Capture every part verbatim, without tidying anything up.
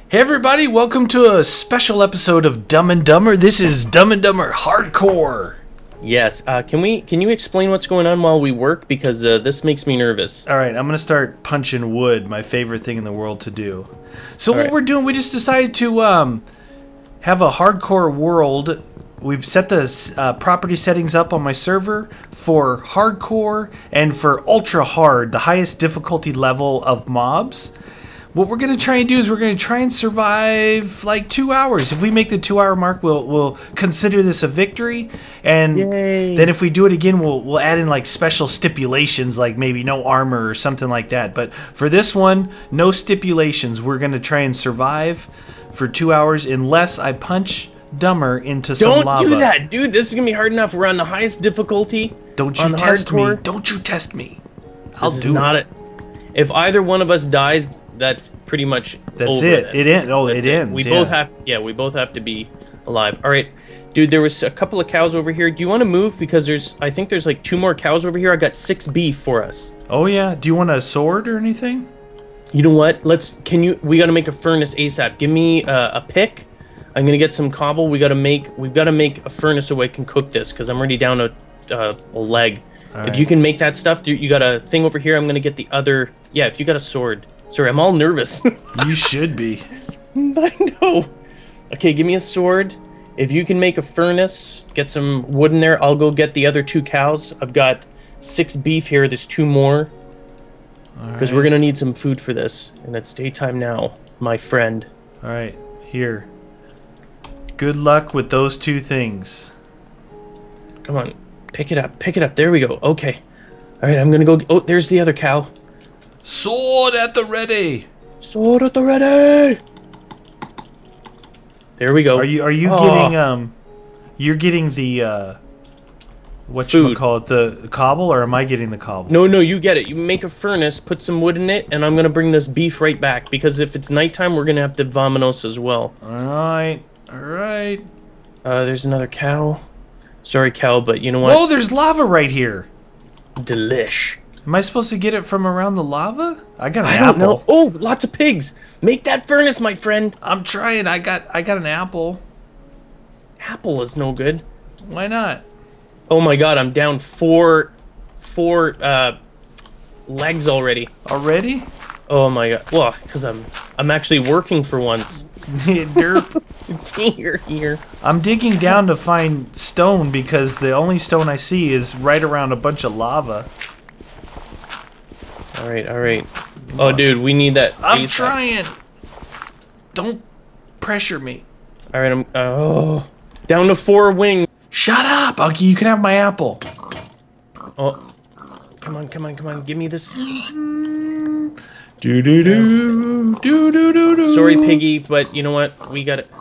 Hey everybody, welcome to a special episode of Dumb and Dumber. This is Dumb and Dumber Hardcore. Yes, uh, can we? Can you explain what's going on while we work? Because uh, this makes me nervous. All right, I'm going to start punching wood, my favorite thing in the world to do. So All what right. we're doing, we just decided to um, have a hardcore world. We've set the uh, property settings up on my server for hardcore and for ultra hard, the highest difficulty level of mobs. What we're going to try and do is we're going to try and survive like two hours. If we make the two hour mark, we'll we'll consider this a victory. And Yay. then if we do it again, we'll we'll add in like special stipulations, like maybe no armor or something like that. But for this one, no stipulations. We're going to try and survive for two hours unless I punch Dumber into some Don't lava. do that, dude. This is gonna be hard enough. We're on the highest difficulty. Don't you on test hardcore. me. Don't you test me. I'll This is do not it. it. If either one of us dies, that's pretty much That's over it. then. It ends. Oh, That's it ends. We yeah. both have. Yeah, we both have to be alive. All right, dude. There was a couple of cows over here. Do you want to move? Because there's. I think there's like two more cows over here. I got six beef for us. Oh yeah. Do you want a sword or anything? You know what? Let's. Can you? We got to make a furnace ASAP. Give me uh, a pick. I'm gonna get some cobble. We gotta make. We've got to make a furnace so I can cook this because I'm already down a, uh, a leg. All if right. you can make that stuff, you, you got a thing over here. I'm gonna get the other. Yeah, if you got a sword. Sorry, I'm all nervous. You should be. I know. Okay, give me a sword. If you can make a furnace, get some wood in there. I'll go get the other two cows. I've got six beef here. There's two more. Because we're gonna need some food for this, and it's daytime now, my friend. All right, here. Good luck with those two things. Come on, pick it up, pick it up. There we go. Okay. All right, I'm gonna go. Oh, there's the other cow. Sword at the ready. Sword at the ready. There we go. Are you are you Oh. getting um? You're getting the uh. What you Food. call it, the cobble, or am I getting the cobble? No, no, you get it. You make a furnace, put some wood in it, and I'm gonna bring this beef right back because if it's nighttime, we're gonna have to vamanos as well. All right, all right. Uh, there's another cow. Sorry, cow, but you know what? Whoa, there's lava right here. Delish. Am I supposed to get it from around the lava? I got an I apple. don't know. Oh, lots of pigs. Make that furnace, my friend. I'm trying. I got I got an apple. Apple is no good. Why not? Oh my god, I'm down four, four uh, legs already. Already? Oh my god. Well, because I'm, I'm actually working for once. Derp. Here, here. I'm digging down to find stone because the only stone I see is right around a bunch of lava. All right, all right. Oh, dude, we need that. I'm ASAP. trying. Don't pressure me. All right, I'm. Oh, down to four wings. Shut up, Unky. You can have my apple. Oh, come on, come on, come on. Give me this. Do do do do do do do. Sorry, piggy, but you know what? We got it.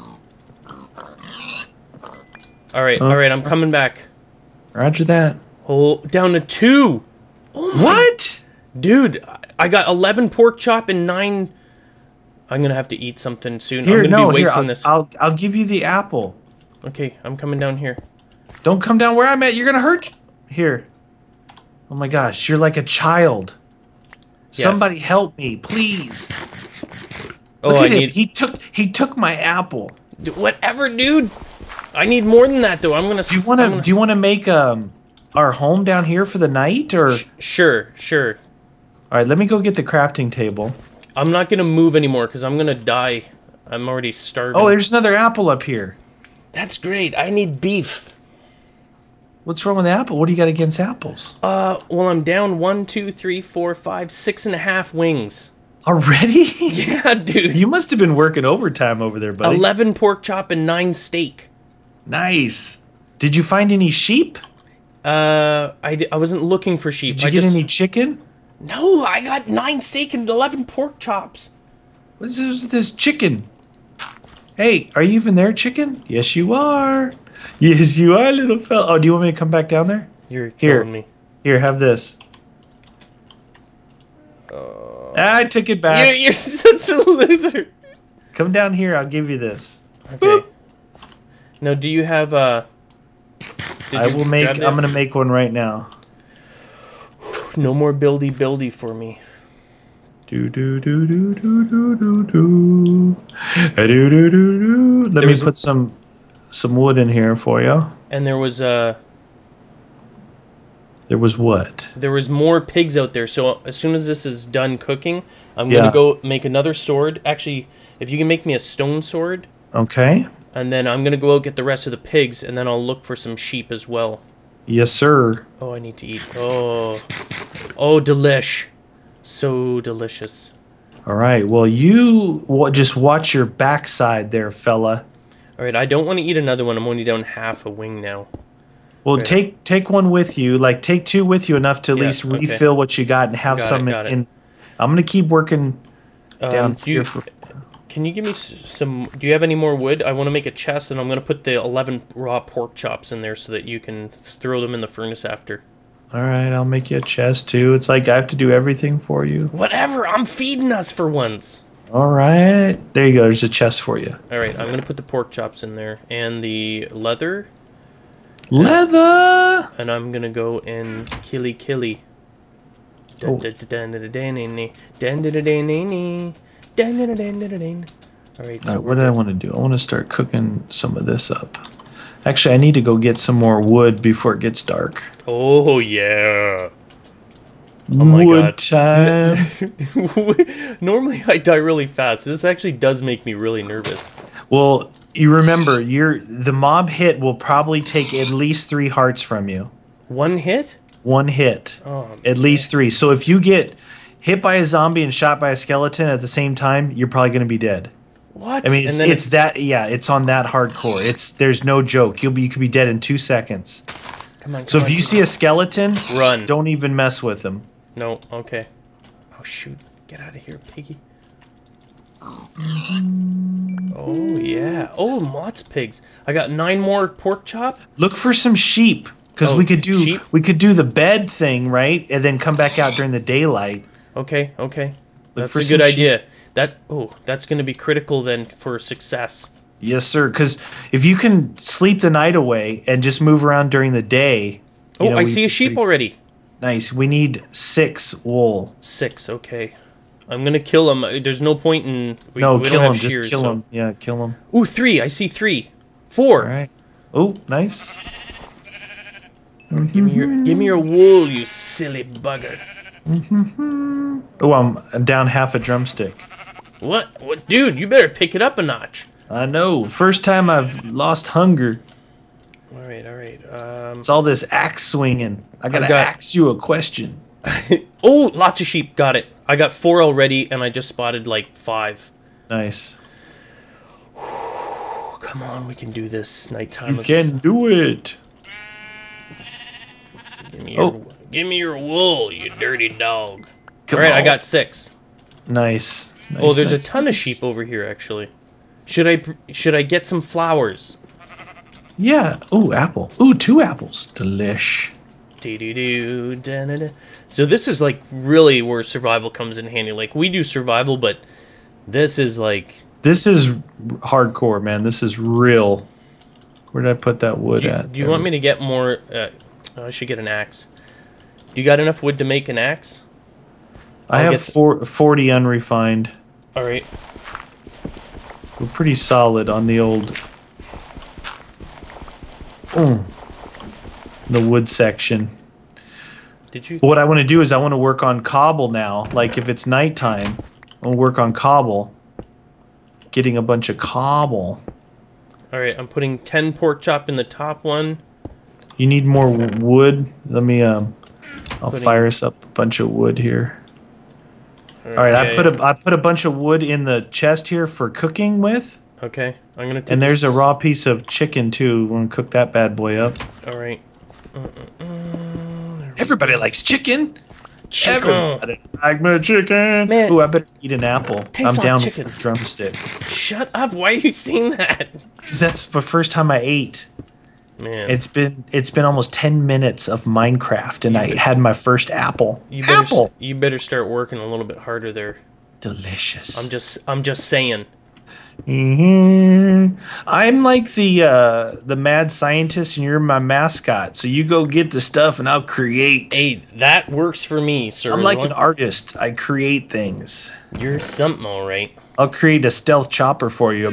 All right, all right. I'm coming back. Roger that. Oh, down to two. Oh my What? Dude, I got eleven pork chop and nine. I'm gonna have to eat something soon. Here, I'm gonna no. be Here, wasting I'll, this. I'll I'll give you the apple. Okay, I'm coming down here. Don't come down where I'm at. You're gonna hurt. Here. Oh my gosh, you're like a child. Yes. Somebody help me, please. Oh, Look I at him. need He took he took my apple. D- whatever, dude. I need more than that, though. I'm gonna. Do you want to do you want to make um our home down here for the night, or? Sure, sure. All right, let me go get the crafting table. I'm not gonna move anymore because I'm gonna die. I'm already starving. Oh, there's another apple up here. That's great. I need beef. What's wrong with the apple? What do you got against apples? Uh, well, I'm down one, two, three, four, five, six and a half wings. Already? Yeah, dude. You must have been working overtime over there, buddy. Eleven pork chop and nine steak. Nice. Did you find any sheep? Uh, I, d- I wasn't looking for sheep. Did you I get just... any chicken? No, I got nine steak and eleven pork chops. What's this, this chicken? Hey, are you even there, chicken? Yes, you are. Yes, you are, little fella. Oh, do you want me to come back down there? You're Here. killing me. Here, have this. Uh, I took it back. you're, you're such a loser. Come down here. I'll give you this. Okay. Now, do you have uh? did I you will make. grab I'm it? gonna make one right now. No more buildy buildy for me. Do do do do do do do do. Do-do-do-do. Let There me was- put some some wood in here for you. And there was uh There was what? there was more pigs out there. So as soon as this is done cooking, I'm Yeah. gonna go make another sword. Actually, if you can make me a stone sword, Okay. and then I'm gonna go out get the rest of the pigs, and then I'll look for some sheep as well. Yes, sir. Oh, I need to eat. Oh, oh, delish, so delicious. All right. Well, you wa- just watch your backside there, fella. All right, I don't want to eat another one. I'm only down half a wing now. Well, Right. take take one with you. Like take two with you, enough to at Yeah, least okay. refill what you got and have Got it, some got it. in. I'm gonna keep working down Um, do you, here for. can you give me s- some? Do you have any more wood? I want to make a chest, and I'm gonna put the eleven raw pork chops in there so that you can throw them in the furnace after. All right, I'll make you a chest too. It's like I have to do everything for you. Whatever. I'm feeding us for once. All right, there you go. There's a chest for you. All right, I'm gonna put the pork chops in there and the leather, Leather. and I'm gonna go and killy killy. Oh. All right, All so right, what did I want to do? I want to start cooking some of this up. Actually, I need to go get some more wood before it gets dark. oh yeah. Oh my wood God. time. Normally I die really fast. This actually does make me really nervous. Well, you remember, you're the mob hit will probably take at least three hearts from you. One hit? One hit, Oh, at least three. So if you get hit by a zombie and shot by a skeleton at the same time, you're probably going to be dead. what? I mean, it's, And then it's that. Yeah, it's on that hardcore. It's there's no joke. You'll be you could be dead in two seconds. Come on, So come if on, you come see a skeleton, on. Run. don't even mess with them. No, okay. Oh shoot. Get out of here, piggy. Oh yeah. Oh, lots of pigs. I got nine more pork chop. Look for some sheep because Oh, we could do sheep? we could do the bed thing, right, and then come back out during the daylight. Okay, okay. Look That's for a good some sheep. idea. That oh, that's gonna be critical then for success. Yes, sir. Because if you can sleep the night away and just move around during the day. Oh, you know, I we- see a sheep we- already. Nice. We need six wool. Six, okay. I'm gonna kill him. There's no point in. We, no, we kill don't him. have Just shears, kill so- him. Yeah, kill him. Ooh, three. I see three. Four. All right. Oh, nice. Give me your give me your wool, you silly bugger. Oh, I'm down half a drumstick. What? What, dude? You better pick it up a notch. I know. First time I've lost hunger. All right, all right. Um. It's all this axe swinging. I gotta got- ask you a question. Oh, lots of sheep. Got it. I got four already, and I just spotted like five. Nice. Oh, come on, we can do this. Nighttime. You Let's- can do it. Give me your, Oh. give me your wool, you dirty dog. Come all right, I on. got six. Nice. nice Oh, there's nice, a ton nice. of sheep over here, actually. Should I should I get some flowers? Yeah. Ooh, apple. Ooh, two apples. Delish. Do-do-do, da-da-da. So this is like really where survival comes in handy. Like we do survival, but this is like. This is hardcore, man. This is real. Where did I put that wood Do you, at? do you want me to get more? Uh, oh, I should get an axe. Do you got enough wood to make an axe? I I'll have get s- four, forty unrefined. All right. We're pretty solid on the old. Mm, the wood section. Did you? What I want to do is I want to work on cobble now. Like if it's nighttime, I'll work on cobble. Getting a bunch of cobble. All right. I'm putting ten pork chop in the top one. You need more w- wood? Let me um I'll Putting- fire us up a bunch of wood here. All right, I yeah, put yeah. a I put a bunch of wood in the chest here for cooking with. Okay. I'm gonna. Take And there's a this- raw piece of chicken too. We're gonna cook that bad boy up. All right. Uh-uh-uh. Everybody likes chicken. Chicken. Everybody like my chicken. Man. Ooh, I better eat an apple. Tastes I'm like down chicken. with a drumstick. Shut up! Why are you saying that? Because that's the first time I ate. Man, It's been it's been almost ten minutes of Minecraft, and I had my first apple. you better Apple. s- you better start working a little bit harder there. Delicious. I'm just I'm just saying. hmm I'm like the uh, the mad scientist, and you're my mascot. So you go get the stuff, and I'll create. Hey, that works for me, sir. I'm As like long- an artist. I create things. You're something, all right. I'll create a stealth chopper for you.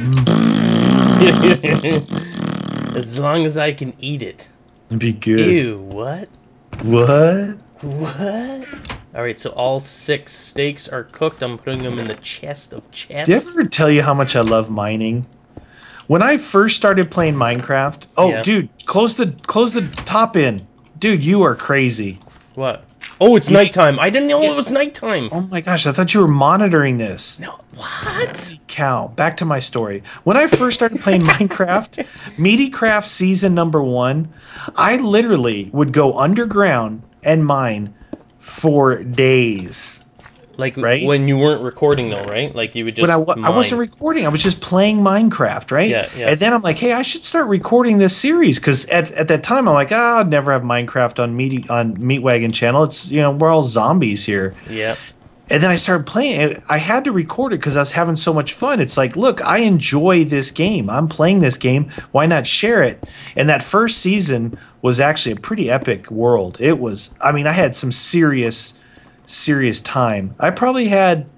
As long as I can eat it. It'd be good. Ew, what? What? What? Alright, so all six steaks are cooked. I'm putting them in the chest of chests. Did I ever tell you how much I love mining? When I first started playing Minecraft, oh, Yeah. dude, close the close the top in, dude. You are crazy. What? Oh, it's nighttime. I didn't know it was nighttime. Oh my gosh, I thought you were monitoring this. No, what? Cow. Back to my story. When I first started playing Minecraft, MeatyCraft season number one, I literally would go underground and mine for days. Like Right? when you weren't recording, though, right? Like you would just. But I, wa- I wasn't mine. recording. I was just playing Minecraft, right? Yeah, yeah. And then I'm like, hey, I should start recording this series because at, at that time I'm like, ah, I'd never have Minecraft on Meaty on Meatwagon channel. It's you know we're all zombies here. Yeah. And then I started playing it. I had to record it because I was having so much fun. It's like, look, I enjoy this game. I'm playing this game. Why not share it? And that first season was actually a pretty epic world. It was. I mean, I had some serious. serious time. I probably had,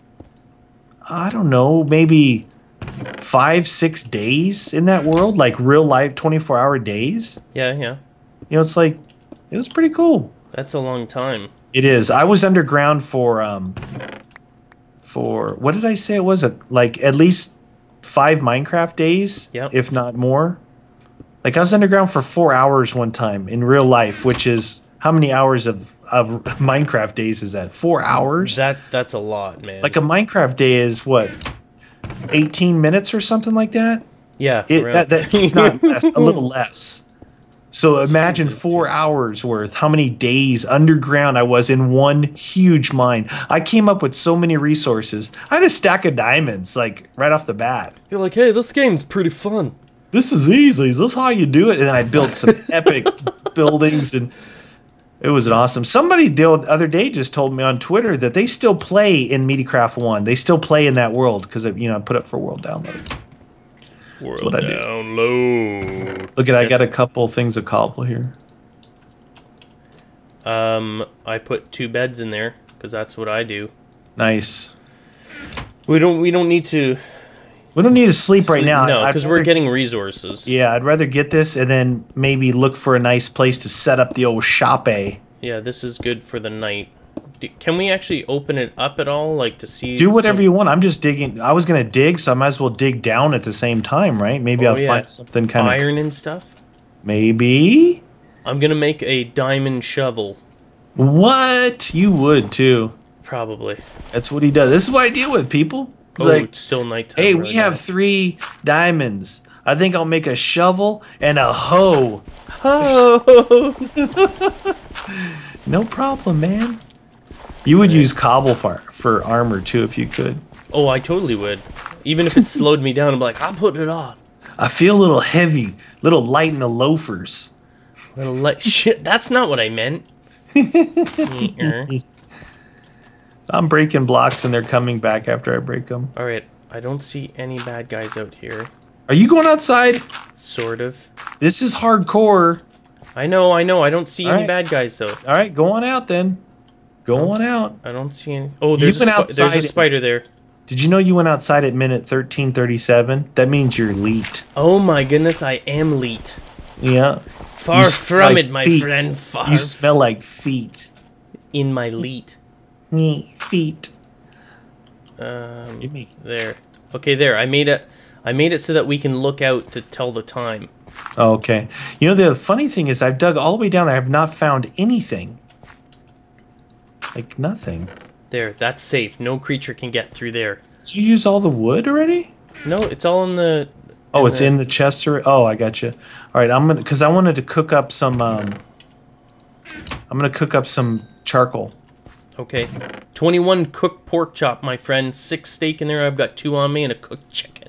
I don't know, maybe five, six days in that world, like real life twenty-four hour days. Yeah, yeah. You know, it's like, it was pretty cool. That's a long time. It is. I was underground for, um, for, what did I say it was? A, like at least five Minecraft days, Yep. if not more. Like I was underground for four hours one time in real life, which is, how many hours of, of Minecraft days is that? Four hours? That that's a lot, man. Like a Minecraft day is what, eighteen minutes or something like that? yeah. It, around- that, that if not less, a little less. So imagine Jesus, four dude. hours worth. How many days underground I was in one huge mine. I came up with so many resources. I had a stack of diamonds, like right off the bat. You're like, hey, this game's pretty fun. This is easy. Is this how you do it? And then I built some epic buildings and. It was an awesome. Somebody the other day just told me on Twitter that they still play in MeatyCraft one. They still play in that world because you know I put up for world download. World what I do. download. Look at I Yes. got a couple things of cobble here. Um, I put two beds in there because that's what I do. Nice. We don't. We don't need to. We don't need to sleep right sleep- now. No, I'd because we're rather- getting resources. Yeah, I'd rather get this and then maybe look for a nice place to set up the old shop. A Yeah, this is good for the night. Do, can we actually open it up at all, like to see? do whatever some- you want. I'm just digging. I was gonna dig, so I might as well dig down at the same time, right? Maybe Oh, I'll yeah. find something kind of. iron and stuff. Maybe. I'm gonna make a diamond shovel, What you would too. probably. That's what he does. This is what I deal with people. It's Oh, like, it's still nighttime. hey, right we have now. three diamonds. I think I'll make a shovel and a hoe. Oh, No problem, man. You would use cobble for, for armor too if you could. oh, I totally would. Even if it slowed me down, I'm like, I'll put it on. I feel a little heavy, a little light in the loafers. Little light. Shit, that's not what I meant. Mm-er. I'm breaking blocks and they're coming back after I break them. All right, I don't see any bad guys out here. Are you going outside? Sort of. This is hardcore. I know, I know. I don't see All any right. bad guys though. All right, go on out then. Go on out. I don't see any. Oh, there's a, went spi- there's outside- a spider there. Did you know you went outside at minute thirteen thirty-seven? That means you're leet. Oh my goodness, I am leet. Yeah. Far You smell from like it, my feet. friend. Far You smell like feet. in my leet. Nyeh, feet. Um, Give me. there. Okay, there. I made it. I made it so that we can look out to tell the time. Oh, okay. You know, the funny thing is I've dug all the way down there. I have not found anything. Like nothing. There, that's safe. No creature can get through there. Did you use all the wood already? No, it's all in the. Oh, it's the- in the chest. Or, oh, I got you. All right, I'm gonna because I wanted to cook up some. Um, I'm gonna cook up some charcoal. Okay. twenty-one cooked pork chop, my friend. Six steak in there. I've got two on me and a cooked chicken.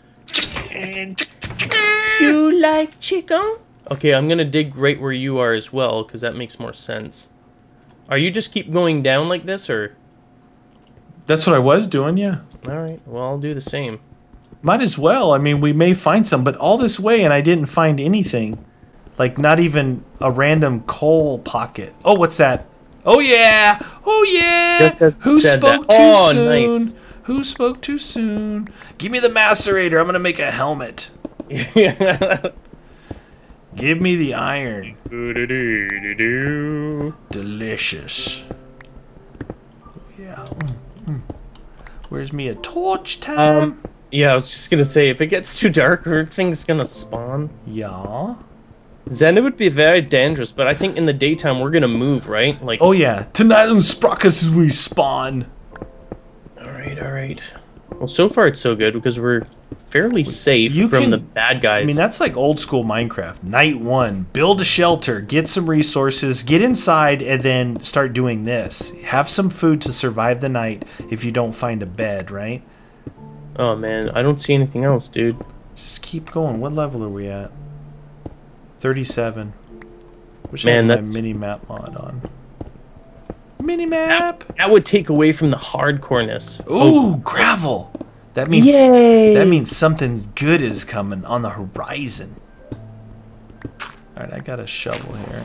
You like chicken? Okay, I'm gonna dig right where you are as well, because that makes more sense. Are you just keep going down like this, or? That's what I was doing. Yeah. Alright, well, I'll do the same. Might as well. I mean, we may find some, but all this way and I didn't find anything. Like not even a random coal pocket. Oh, what's that? Oh yeah! Oh yeah! Just as Who said spoke that. too Oh, soon? nice. Who spoke too soon? Give me the macerator. I'm gonna make a helmet. Give me the iron. Delicious. Yeah. Mm, mm. Where's me a torch time? Um, yeah, I was just gonna say, if it gets too dark, are things gonna spawn? Yeah. Then it would be very dangerous, but I think in the daytime we're gonna move, right? Like. Oh yeah, tonight on Sprockets as we spawn. All right, all right. Well, so far it's so good because we're fairly safe You from can- the bad guys. I mean, that's like old school Minecraft. Night one, build a shelter, get some resources, get inside, and then start doing this. Have some food to survive the night if you don't find a bed, right? Oh man, I don't see anything else, dude. Just keep going. What level are we at? thirty-seven. Wish Man, I had that's- my mini map mod on. Mini map. That, that would take away from the hardcoreness. Ooh, gravel. That means Yay! that means something good is coming on the horizon. All right, I got a shovel here.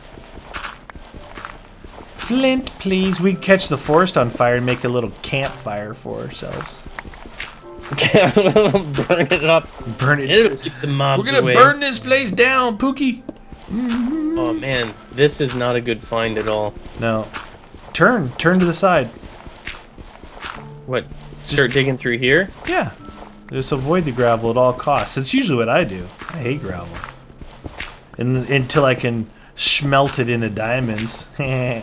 Flint, please. We catch the forest on fire and make a little campfire for ourselves. Burn it up. Burn it. It'll keep the mobs We're gonna away. burn this place down, Pookie. Oh man, this is not a good find at all. No. Turn. Turn to the side. What? Start digging through here? Yeah. Just avoid the gravel at all costs. That's usually what I do. I hate gravel. And, until I can smelt it into diamonds. Alright,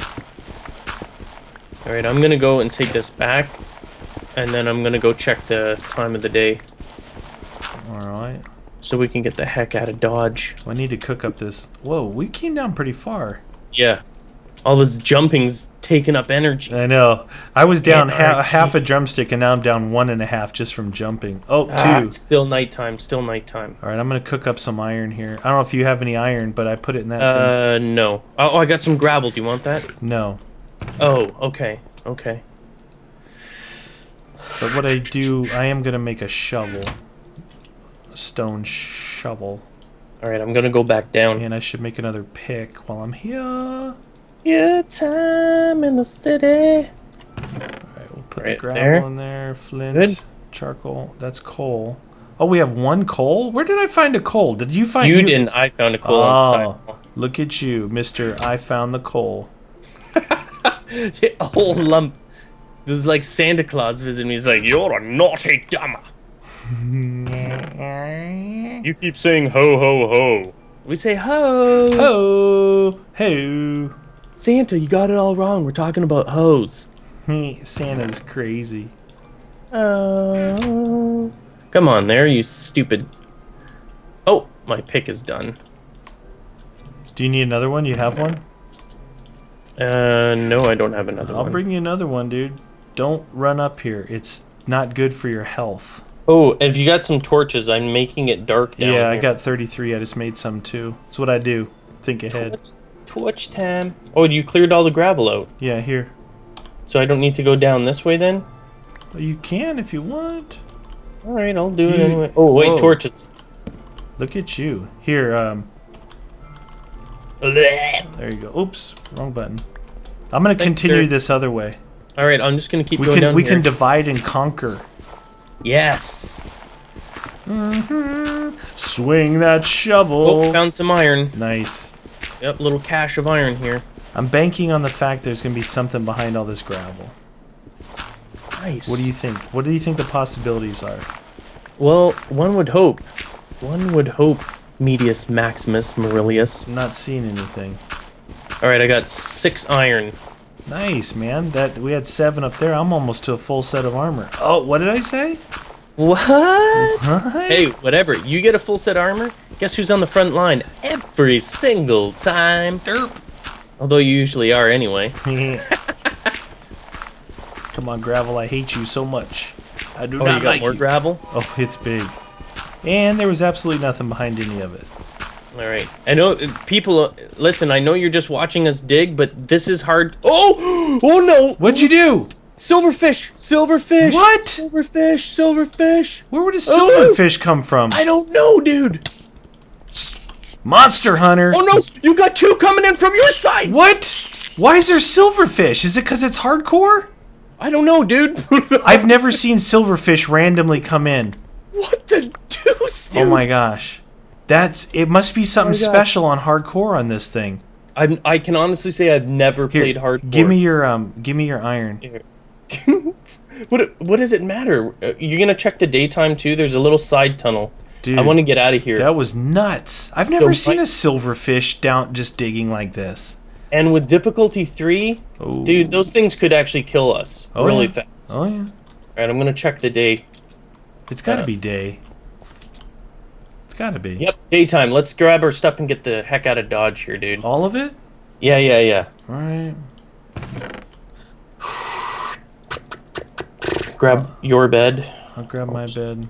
I'm gonna go and take this back, and then I'm gonna go check the time of the day Alright. so we can get the heck out of Dodge. I need to cook up this. Whoa, we came down pretty far. Yeah. All this jumping's taking up energy. I know. I was down Yeah, ha half a drumstick and now I'm down one and a half just from jumping. Oh, Ah, two. still nighttime, still nighttime. Alright, I'm going to cook up some iron here. I don't know if you have any iron, but I put it in that Uh, no. Oh, oh, I got some gravel. Do you want that? thing. No. Oh, okay. Okay. But what I do, I am going to make a shovel. A stone shovel. Alright, I'm gonna go back down. And I should make another pick while I'm here. Your time in the city. Alright, we'll put Right the gravel there. in there. Flint. Good. Charcoal. That's coal. Oh, we have one coal? Where did I find a coal? Did you find You didn't. I found a coal Oh, inside. look at you, Mister I found the coal. A whole lump. This is like Santa Claus visiting me. He's like, "You're a naughty dumber. You keep saying ho ho ho." We say ho. Ho! Ho! Santa, you got it all wrong. We're talking about hoes. Santa's crazy. Oh. Come on there, you stupid. Oh, my pick is done. Do you need another one? You have one? Uh, no, I don't have another I'll one. bring you another one, dude. Don't run up here. It's not good for your health. Oh, if you got some torches, I'm making it dark down Yeah, I here. got thirty-three. I just made some too. That's what I do. Think ahead. Torch, torch time. Oh, you cleared all the gravel out. Yeah, here. So I don't need to go down this way then? Well, you can if you want. Alright, I'll do it You- anyway. Oh, wait, Whoa. torches. Look at you. Here, um, Alright, there you go. Oops, wrong button. I'm gonna Thanks, continue sir. this other way. I'm just gonna keep We going can down we here. can divide and conquer. Yes! Mm-hmm. Swing that Oh, shovel. found some iron. Nice. Yep, little cache of iron here. I'm banking on the fact there's gonna be something behind all this gravel. Nice. What do you think? What do you think the possibilities are? Well, one would hope. One would hope, Medius Maximus Maurilius. I'm not seeing anything. Alright, I got six iron. Nice, man. That we had seven up there. I'm almost to a full set of armor. Oh, what did I say? What? What? Hey, whatever. You get a full set of armor, guess who's on the front line every single time? Derp. Although you usually are anyway. Come on, gravel. I hate you so much. I do Oh, not you got like more you. gravel? Oh, it's big. And there was absolutely nothing behind any of it. Alright. I know, uh, people, uh, listen, I know you're just watching us dig, but this is hard. Oh! Oh no! What'd you do? Silverfish! Silverfish! What? Silverfish! Silverfish! Where would a Oh! silverfish come from? I don't know, dude! Monster Hunter. Oh no! You got two coming in from your side! What? Why is there silverfish? Is it because it's hardcore? I don't know, dude. I've never seen silverfish randomly come in. What the deuce, dude? Oh my gosh. That's it must be something Oh my special on hardcore on this thing. I I can honestly say I've never Here, played hardcore. Give me your um give me your iron. Here. what what does it matter? Uh, You're gonna check the daytime too. There's a little side tunnel. Dude, I want to get out of here. that was nuts. I've never So seen my- a silverfish down just digging like this. And with difficulty three, Oh. dude, those things could actually kill us Oh, really yeah. fast. Oh yeah. All right, I'm gonna check the day. It's got to Uh, be day. It's got to be. Yep, daytime. Let's grab our stuff and get the heck out of Dodge here, dude. All of it? Yeah, yeah, yeah. All right. Grab your bed. I'll grab my bed.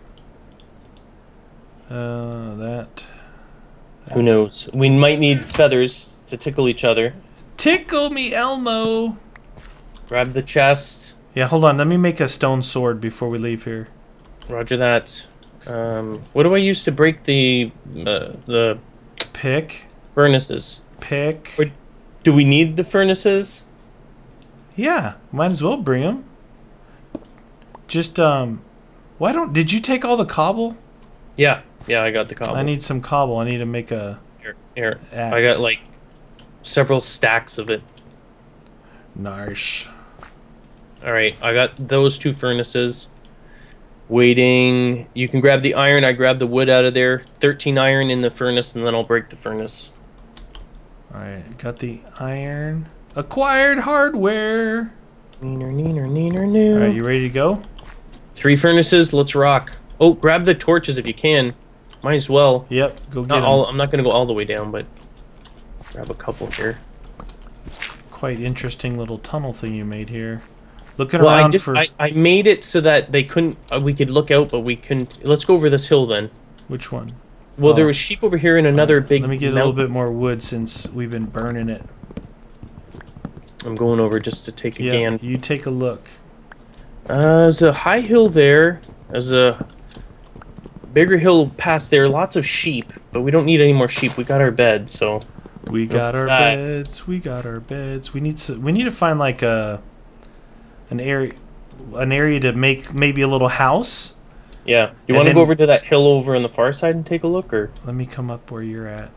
Uh, that. Who knows? We might need feathers to tickle each other. Tickle me, Elmo. Grab the chest. Yeah, hold on. Let me make a stone sword before we leave here. Roger that. Um, what do I use to break the uh, the Pick. furnaces? Pick. Or do we need the furnaces? Yeah, might as well bring them. Just, um, why don't, did you take all the cobble? Yeah, yeah, I got the cobble. I need some cobble. I need to make a Here, here. axe. I got like several stacks of it. Nice. All right, I got those two furnaces. Waiting. You can grab the iron. I grab the wood out of there. thirteen iron in the furnace, and then I'll break the furnace. Alright, got the iron. Acquired hardware. Neener, neener, neener, noo. Alright, you ready to go? Three furnaces. Let's rock. Oh, grab the torches if you can. Might as well. Yep, go get Not 'em. all. I'm not gonna go all the way down, but grab a couple here. Quite interesting little tunnel thing you made here. Looking Well, I around just for I, I made it so that they couldn't. Uh, we could look out, but we couldn't. Let's go over this hill then. which one? Well, there Oh. was sheep over here and another big. Let me get a little mountain. bit more wood since we've been burning it. I'm going over just to take a Yeah, gander. you take a look. Uh, there's a high hill there. There's a bigger hill past there. Lots of sheep, but we don't need any more sheep. We got our bed, so We got our that. beds. We got our beds. We need to. We need to find like a an area, an area to make maybe a little house. yeah. You And want to then- go over to that hill over on the far side and take a look, or? Let me come up where you're at.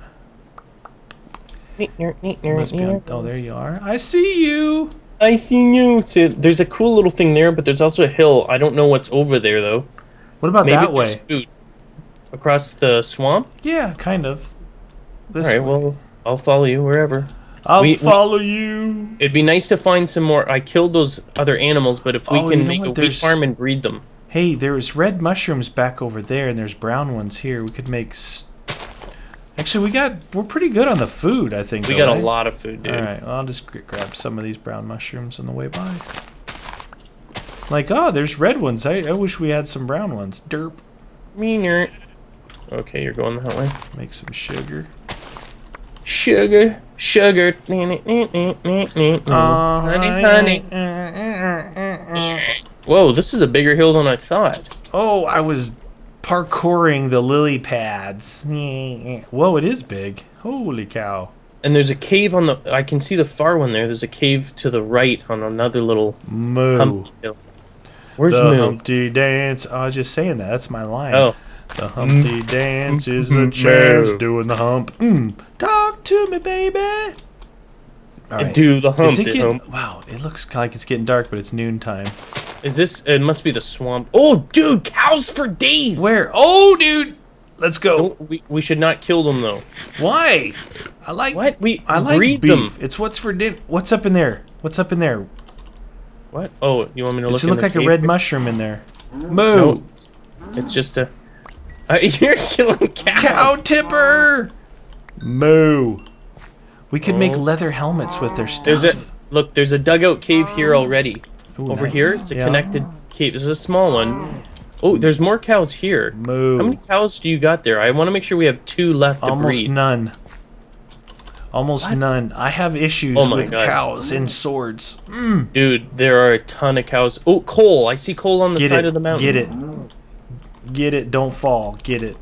Must be on, oh, there you are. I see you. I see you. So there's a cool little thing there, but there's also a hill. I don't know what's over there though. What about Maybe that way? there's food across the swamp. Yeah, kind of. This All right. way. Well, I'll follow you wherever. I'll we- we- follow you. It'd be nice to find some more. I killed those other animals, but if we Oh, can you know make what? a wheat There's- farm and breed them. Hey, there's red mushrooms back over there, and there's brown ones here. We could make. St Actually, we got. We're pretty good on the food, I think. We though, got right? a lot of food, dude. All right, well, I'll just gr- grab some of these brown mushrooms on the way by. Like, oh, there's red ones. I, I wish we had some brown ones. Derp. Meaner. Okay, you're going that way. Make some sugar. Sugar, sugar. Uh, honey, honey. Whoa, this is a bigger hill than I thought. Oh, I was parkouring the lily pads. Whoa, it is big. Holy cow. And there's a cave on the. I can see the far one there. There's a cave to the right on another little Moo. humpy hill. Where's The Moo? Humpty Dance. Oh, I was just saying that. That's my line. Oh, The Humpty Dance is the chance doing the hump. Mm. Talk to me, baby. All right. do the hump. Is it it getting, hump. wow, it looks like it's getting dark, but it's noontime. Is this? It must be the swamp. Oh, dude, cows for days. Where? Oh, dude. Let's go. Don't- we we should not kill them though. Why? I like What? We I like breed beef. them. It's what's for dinner. What's up in there? What's up in there? What? Oh, you want me to Does look? it in look the like a cave? red mushroom in there? Moo. No, it's, it's just a. Uh, you're killing cows. Cow tipper. Moo. We could make Oh. leather helmets with their stuff. There's a look. There's a dugout cave here already. Ooh, Over nice. here, it's a Yeah. connected cave. This is a small one. Oh, there's more cows here. Moo. How many cows do you got there? I want to make sure we have two left to Almost breed. none. Almost What? none. I have issues Oh my with God. cows and swords. Mm. Dude, there are a ton of cows. Oh, coal. I see coal on the Get side it. of the mountain. Get it. Get it. Don't fall. Get it.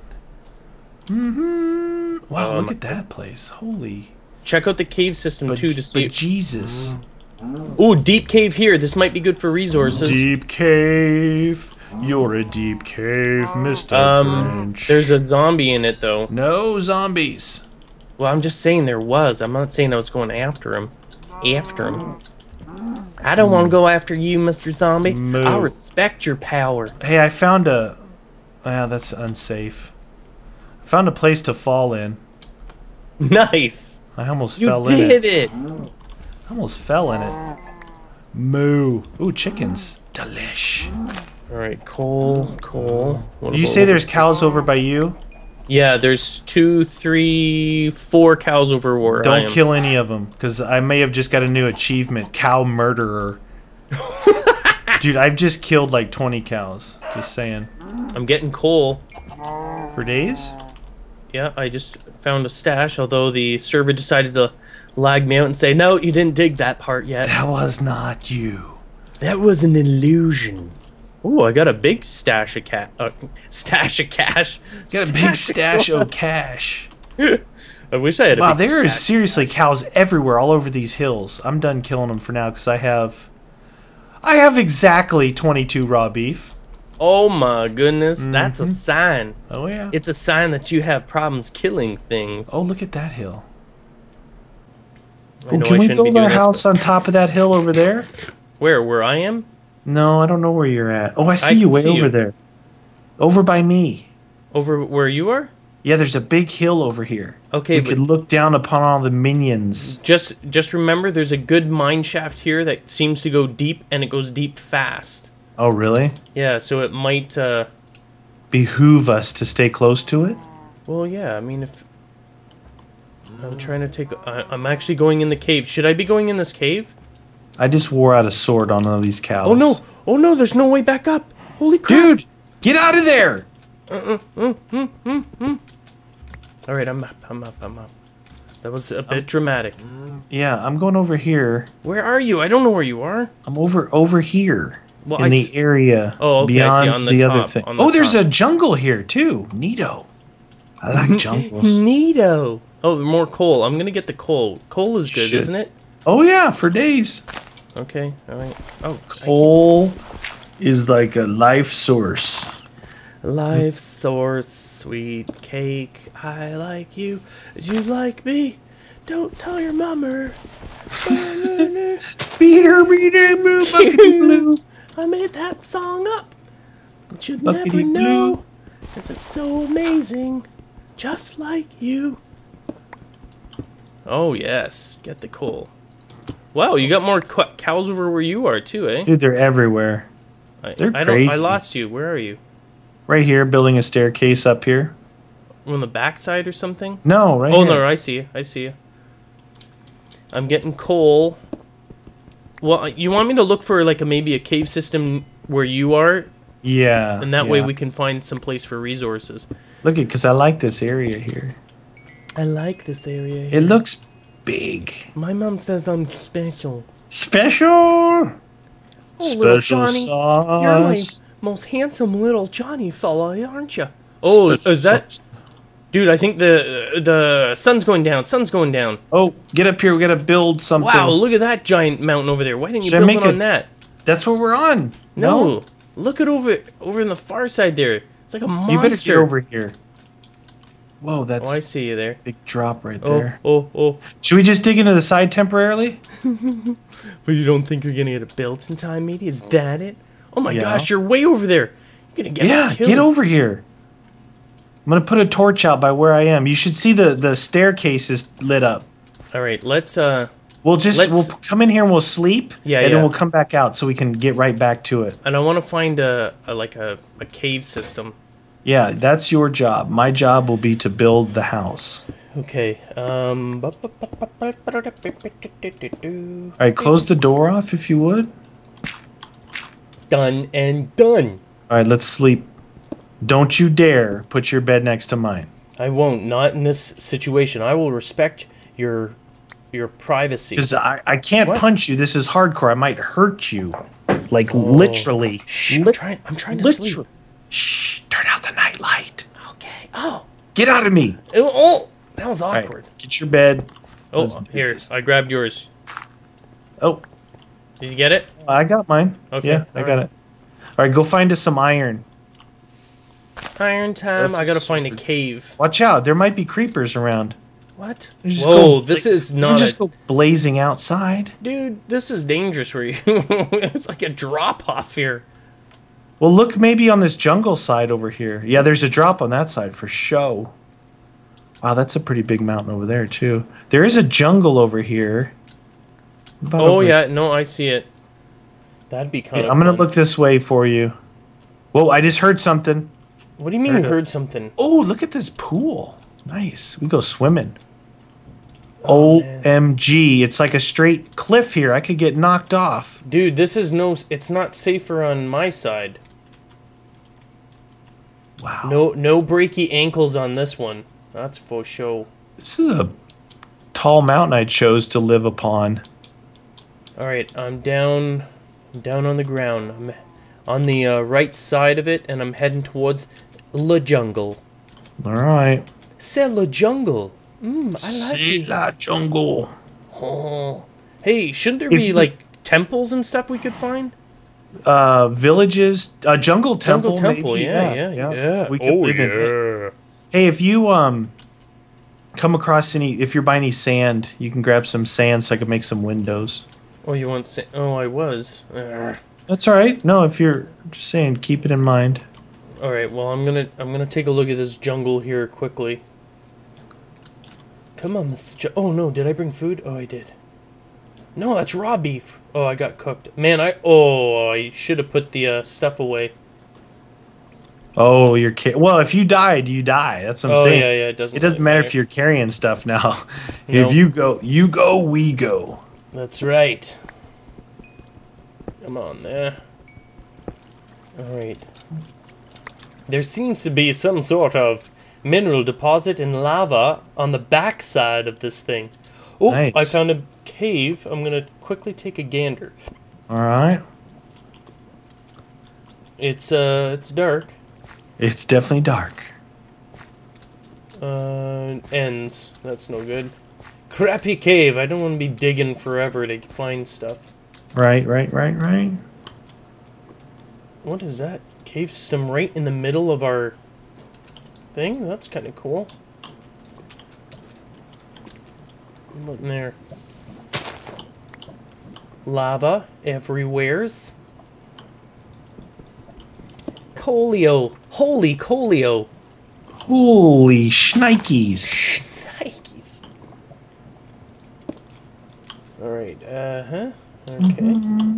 Mm-hmm. Wow, Oh look my at that place. Holy. Check out the cave system But, too to see. but Jesus. Ooh, deep cave here. This might be good for resources. Deep cave. You're a deep cave, Mister Um, Grinch. there's a zombie in it though. No zombies. Well, I'm just saying there was. I'm not saying I was going after him. After him. I don't want to go after you, Mister Zombie. Moo. I respect your power. Hey, I found a... Ah, that's unsafe. I found a place to fall in. Nice. I almost You fell in did it. it. I almost fell in it. Moo. Ooh, chickens. Delish. All right, coal, coal. What Did you about- say there's cows over by you? Yeah, there's two, three, four cows over where I Don't am. kill any of them, because I may have just got a new achievement. Cow murderer. Dude, I've just killed like twenty cows. Just saying. I'm getting coal. For days? Yeah, I just found a stash, although the server decided to lag me out and say, no, you didn't dig that part yet. That was not you. That was an illusion. Ooh, I got a big stash of cat. Uh, stash of cash. Got a big stash of cash. I wish I had a Wow, big there is stash. seriously cows everywhere, all over these hills. I'm done killing them for now because I have, I have exactly twenty-two raw beef. Oh my goodness, that's a Mhm. sign. Oh yeah. It's a sign that you have problems killing things. Oh, look at that hill. I Oh, know can I we shouldn't be build doing our this, house but- on top of that hill over there? Where? Where I am? No, I don't know where you're at. Oh, I see I you can way see over you. there. Over by me. Over where you are? Yeah, there's a big hill over here. Okay, we but could look down upon all the minions. just just remember, there's a good mine shaft here that seems to go deep, and it goes deep fast. Oh, really? Yeah, so it might. Uh, Behoove us to stay close to it? well, yeah. I mean, if I'm trying to take, I, I'm actually going in the cave. Should I be going in this cave? I just wore out a sword on one of these cows. Oh no! Oh no! There's no way back up. Holy crap! Dude, get out of there! All right, I'm up. I'm up. I'm up. That was a bit dramatic. Yeah, I'm going over here. Where are you? I don't know where you are. I'm over over here. Well, in I the s- area Oh, okay, I see, beyond on the the, top, other thing. on the Oh, there's top. a jungle here too. Neato. I like jungles. Neato. Oh, more coal. I'm gonna get the coal. Coal is good, Shit. isn't it? Oh yeah, for days. Okay. All right. Oh, I Coal is like a life source. Life source, sweet cake. I like you. You like me. Don't tell your mummer. Beater, beater, blue, buckety blue. I made that song up. But you'd Buckety never know. blue. Because it's so amazing. Just like you. Oh, yes. Get the coal. Wow, you got more qu- cows over where you are, too, eh? Dude, they're everywhere. I, they're I, don't, I crazy. lost you. Where are you? Right here, building a staircase up here. On the backside or something? No, right Oh, here. no, I see you. I see you. I'm getting coal. Well, you want me to look for, like, a maybe a cave system where you are? Yeah. And that way yeah. we can find some place for resources. Look at, because I like this area here. I like this area. It looks big. My mom says I'm special. Special. Oh, little Special Johnny, sauce. you're my most handsome little Johnny fella, aren't you? Oh, Special is that... sauce. Dude, I think the the sun's going down. Sun's going down. Oh, get up here. We gotta build something. Wow, look at that giant mountain over there. Why didn't you Should I build make it on a- that? That's what we're on. No. Look at over over in the far side there. It's like a monster. You better get over here. Whoa, that's Oh, I a see you there. big drop right Oh, there. oh, oh. Should we just dig into the side temporarily? But you don't think you're gonna get it built in time, matey? Is that it? Oh my Yeah. gosh, you're way over there. You're gonna get Yeah, killed. get over here. I'm gonna put a torch out by where I am. You should see the the staircase is lit up. All right, let's uh. We'll just Let's- we'll come in here and we'll sleep. Yeah, and yeah. then we'll come back out so we can get right back to it. And I want to find a, a like a, a cave system. Yeah, that's your job. My job will be to build the house. Okay. Um. All right, close the door off if you would. Done and done. All right, let's sleep. Don't you dare put your bed next to mine. I won't. Not in this situation. I will respect your your privacy. Because I, I can't What? punch you. This is hardcore. I might hurt you. Like literally. Shh, I'm Lit- trying. I'm trying to literally. sleep. Shh, turn out the nightlight. Okay. Oh. Get out of me. Oh. oh, that was All right, awkward. get your bed. Oh, Let's do here. this. I grabbed yours. Oh, Did you get it? I got mine. Okay, Yeah, I all got right. it. All right, go find us some iron. Iron time. That's I a gotta find a sword. cave. Watch out, there might be creepers around. What? You just Whoa, go- this like, is you not just a... go blazing outside. Dude, this is dangerous for you. It's like a drop off here. Well, look maybe on this jungle side over here. Yeah, there's a drop on that side for show. Wow, that's a pretty big mountain over there, too. There is a jungle over here. What about Oh over yeah, this- no, I see it. That'd be kind Yeah, of I'm going to fun. look this way for you. Whoa, I just heard something. What do you mean Heard you it. heard something? Oh, look at this pool. Nice. We go swimming. Oh, man. O M G. It's like a straight cliff here. I could get knocked off. Dude, this is no... It's not safer on my side. Wow. No no breaky ankles on this one. That's for sure. This is a tall mountain I chose to live upon. Alright, I'm down... I'm down on the ground. I'm on the uh, right side of it, and I'm heading towards the jungle. All right. C'est le jungle. Mmm, I like C'est it. la jungle. Oh. Hey, shouldn't there If be, you- like, temples and stuff we could find? Uh, villages, a jungle temple. Jungle temple, maybe. yeah, yeah, yeah. We could Oh, live in it. Hey, if you um come across any, if you're by any sand, you can grab some sand so I can make some windows. Oh, you want sa- Oh, I was. All That's all right. No, if you're just saying, keep it in mind. right, well, I'm gonna I'm gonna take a look at this jungle here quickly. Come on, this ju- oh no, did I bring food? Oh, I did. No, that's raw beef. Oh, I got cooked. Man, I oh I should have put the uh, stuff away. Oh, you're ca- well. If you died, you die. That's what I'm Oh saying. yeah, yeah, it doesn't. It doesn't matter if you're carrying stuff now. Nope. If you go, you go, we go. That's right. Come on there. Alright. There seems to be some sort of mineral deposit and lava on the backside of this thing. Oh, Nice. I found a cave. I'm gonna quickly take a gander. All right. It's uh it's dark. It's definitely dark. Uh ends. That's no good. Crappy cave. I don't want to be digging forever to find stuff. Right, right, right, right. What is that? Cave system right in the middle of our thing? That's kind of cool. What in there? Lava everywheres. Colio. Holy Colio. Holy shnikes. Nikes. Alright, uh-huh. Okay.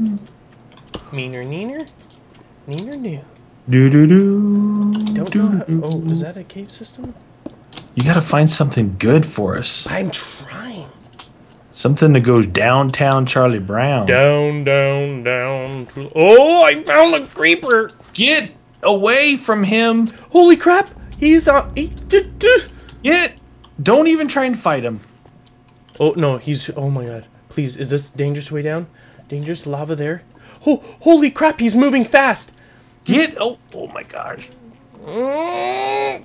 Meaner neener? Neener new. Do do do. Don't do, know how, do, oh, do. is that a cave system? You gotta find something good for us. I'm trying. Something to go downtown Charlie Brown. Down, down, down. To... Oh, I found a creeper! Get away from him. Holy crap! He's on. He, d- d- Get. Don't even try and fight him. oh no, he's. Oh my god! Please, is this dangerous way down? Dangerous lava there. Oh, holy crap! He's moving fast. Get. Oh, oh my gosh. Mm.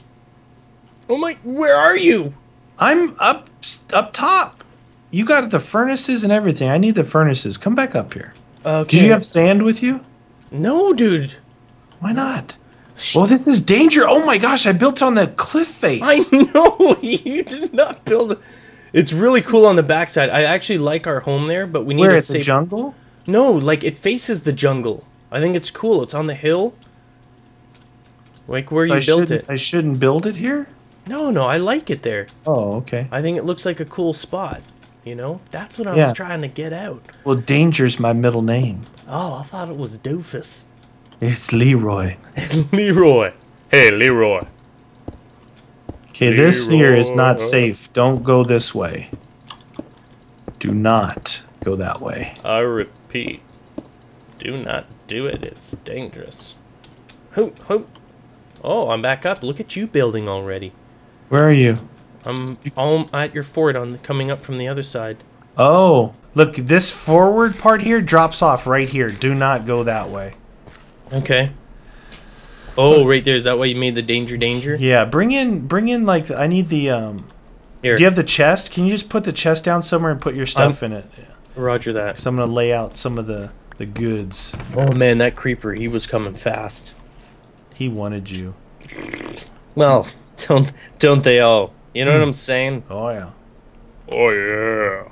Oh my! Where are you? I'm up up top. You got the furnaces and everything. I need the furnaces. Come back up here. Okay. Did you have sand with you? No, dude. Why not? Well, this is danger. Oh my gosh, I built on the cliff face. I know you did not build it. It's really cool on the backside. I actually like our home there, but we need Where to it's the save. jungle? No, like it faces the jungle. I think it's cool. It's on the hill. Like where So I you built shouldn't- it. I shouldn't build it here? No, no, I like it there. Oh, okay. I think it looks like a cool spot. You know? That's what I Yeah. was trying to get out. Well, danger's my middle name. Oh, I thought it was Doofus. It's Leroy. Leroy. Hey, Leroy. Okay, this here is not Leroy. safe. Don't go this way. Do not go that way. I repeat. Do not do it. It's dangerous. Hoop, hoop. Oh, I'm back up. Look at you building already. Where are you? I'm all at your fort on the, coming up from the other side. Oh, look, this forward part here drops off right here. Do not go that way. Okay. Oh, right there. Is that why you made the danger danger? Yeah, bring in, bring in, like, I need the, um, Here. do you have the chest? Can you just put the chest down somewhere and put your stuff in it? Roger that. Because I'm gonna lay out some of the the goods. Oh man, that creeper, he was coming fast. He wanted you. Well, don't don't they all? You know what I'm saying? Oh yeah. Oh yeah.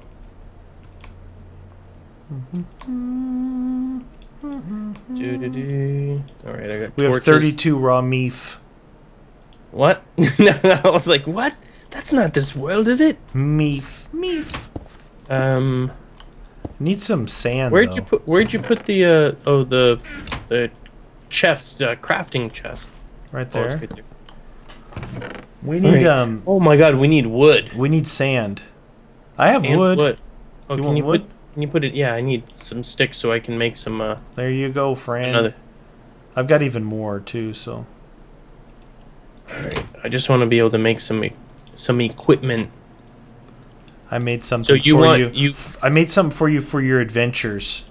Do do do. All right, I got. We have torches. thirty-two raw meat. What? No, I was like, what? That's not this world, is it? Meat. Meat. Um, Need some sand. where'd though. you put? Where'd you put the? Uh, oh, the, the, chest, uh, crafting chest. Right Oh, it's there. right there. We need Alright. um. Oh my God, we need wood. We need sand. I have And wood. wood. Oh, You can want you wood? put? Can you put it? Yeah, I need some sticks so I can make some. Uh, There you go, friend. another. I've got even more too. So Alright, I just want to be able to make some, e- some equipment. I made something So you for want you. you? I made something for you for your adventures.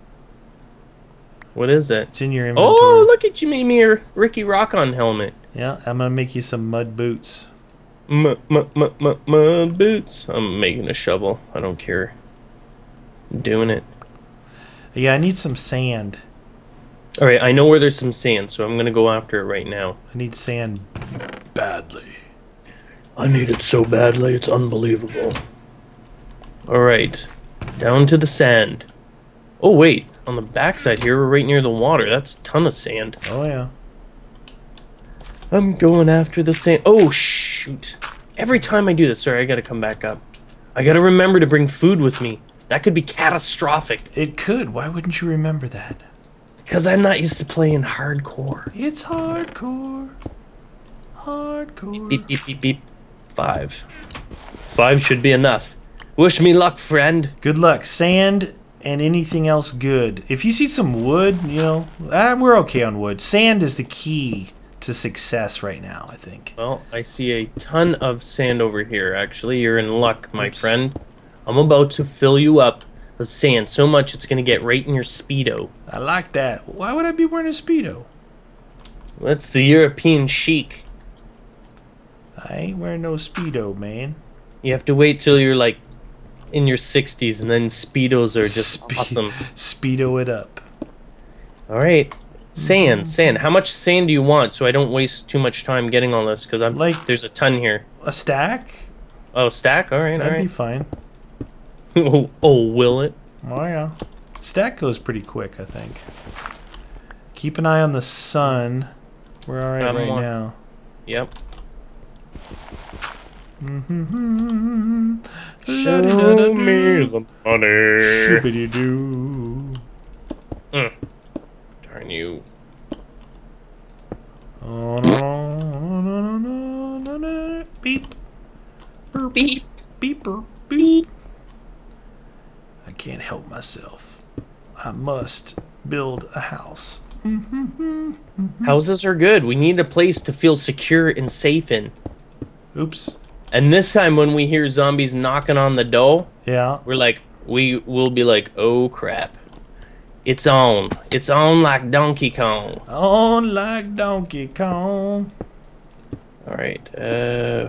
What is that? It's in your inventory. Oh, look at you! Made me a Ricky Rock-on helmet. Yeah, I'm gonna make you some mud boots. M m m m mud boots. I'm making a shovel. I don't care. I'm doing it. Yeah, I need some sand. All right, I know where there's some sand, so I'm gonna go after it right now. I need sand badly. I need it so badly, it's unbelievable. All right, down to the sand. Oh wait, on the backside here, we're right near the water. That's a ton of sand. Oh yeah. I'm going after the sand. Oh shoot! Every time I do this, sorry, I gotta come back up. I gotta remember to bring food with me. That could be catastrophic. It could. Why wouldn't you remember that? Because I'm not used to playing hardcore. It's hardcore. Hardcore. Beep, beep, beep, beep. Five. Five should be enough. Wish me luck, friend. Good luck. Sand and anything else good. If you see some wood, you know, ah, we're okay on wood. Sand is the key to success right now, I think. Well, I see a ton of sand over here, actually. You're in luck, my Oops. friend. I'm about to fill you up with sand so much it's going to get right in your Speedo. I like that. Why would I be wearing a Speedo? That's the European chic. I ain't wearing no Speedo, man. You have to wait till you're like in your sixties and then Speedos are just Spe- awesome. Speedo it up. All right. Sand, sand. How much sand do you want so I don't waste too much time getting all this? Because I'm Like- there's a ton here. A stack? Oh, stack? All right, all That'd be right. fine. oh, oh, will it? Oh yeah. Stack goes pretty quick, I think. Keep an eye on the sun. We're alright I'm right on- now. Yep. Mm-hmm. Show me the money. Shibbity-doo. Mm. Darn you. Oh, no, no, no, no, no, no. Beep. Burp. Beep. Beeper. Beep. I can't help myself. I must build a house. Houses are good. We need a place to feel secure and safe in. Oops. And this time when we hear zombies knocking on the door, Yeah. we're like, we will be like, oh crap. It's on. It's on like Donkey Kong. On like Donkey Kong. Alright, uh...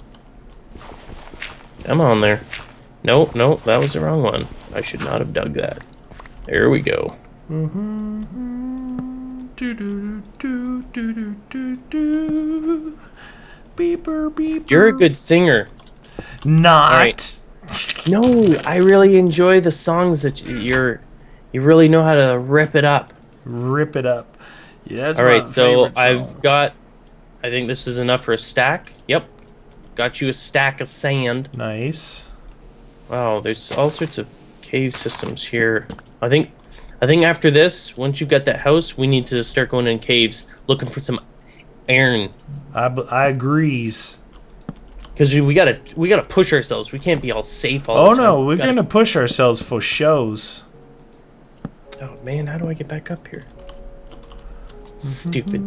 come on there. No, no, that was the wrong one. I should not have dug that. There we go. Mm-hmm. Do do do do do do do. Beeper beeper. You're a good singer. Not. Alright. No, I really enjoy the songs that y- you're... You really know how to rip it up. Rip it up. Yeah, that's All my right, so favorite I've song. got... I think this is enough for a stack. Yep. Got you a stack of sand. Nice. Wow, there's all sorts of cave systems here. I think... I think after this, once you've got that house, we need to start going in caves, looking for some iron. I, b- I agrees. Because we gotta we gotta push ourselves. We can't be all safe all Oh the time. no, We we're gotta- gonna push ourselves for shows. Oh man, how do I get back up here? Stupid.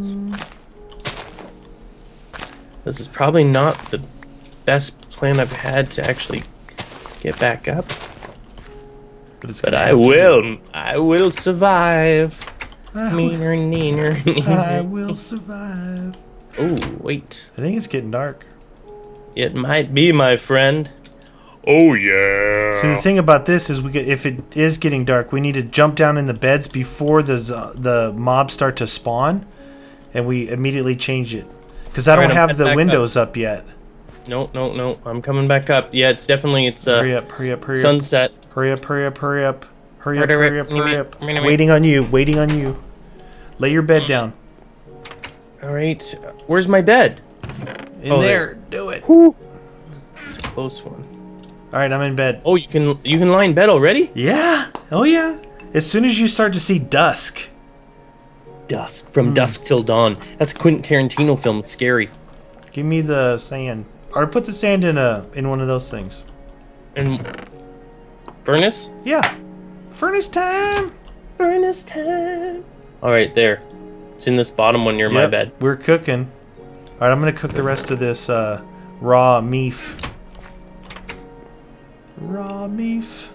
This is probably not the best plan I've had to actually get back up. But it's But gonna I have to will. I will survive. do. I will, Neener, neener, I neener. will survive. Oh, wait. I think it's getting dark. It might be, my friend. Oh yeah. So the thing about this is, we get, if it is getting dark, we need to jump down in the beds before the z- the mobs start to spawn, and we immediately change it. Because I don't Alright, I'm have the back windows up. up yet. No, no, no. I'm coming back up. Yeah, it's definitely it's uh Hurry up! Hurry up! Hurry up! sunset. Hurry up! Hurry up! Hurry up! Hurry up! Hurry Hurry up, up! Hurry hurry up! up, hurry up. Waiting on you! Waiting on you! Lay your bed down. All right. Where's my bed? In Oh, there. Do it. It's a close one. All right, I'm in bed. Oh, you can you can lie in bed already? Yeah. Oh yeah. As soon as you start to see dusk. Dusk from dusk till dawn. That's a Quentin Tarantino film. It's scary. Give me the sand. Or put the sand in a in one of those things. And furnace? Yeah. Furnace time. Furnace time. All right, there. It's in this bottom one near my Yep, bed. We're cooking. All right, I'm gonna cook the rest of this uh, raw meat. Raw meat.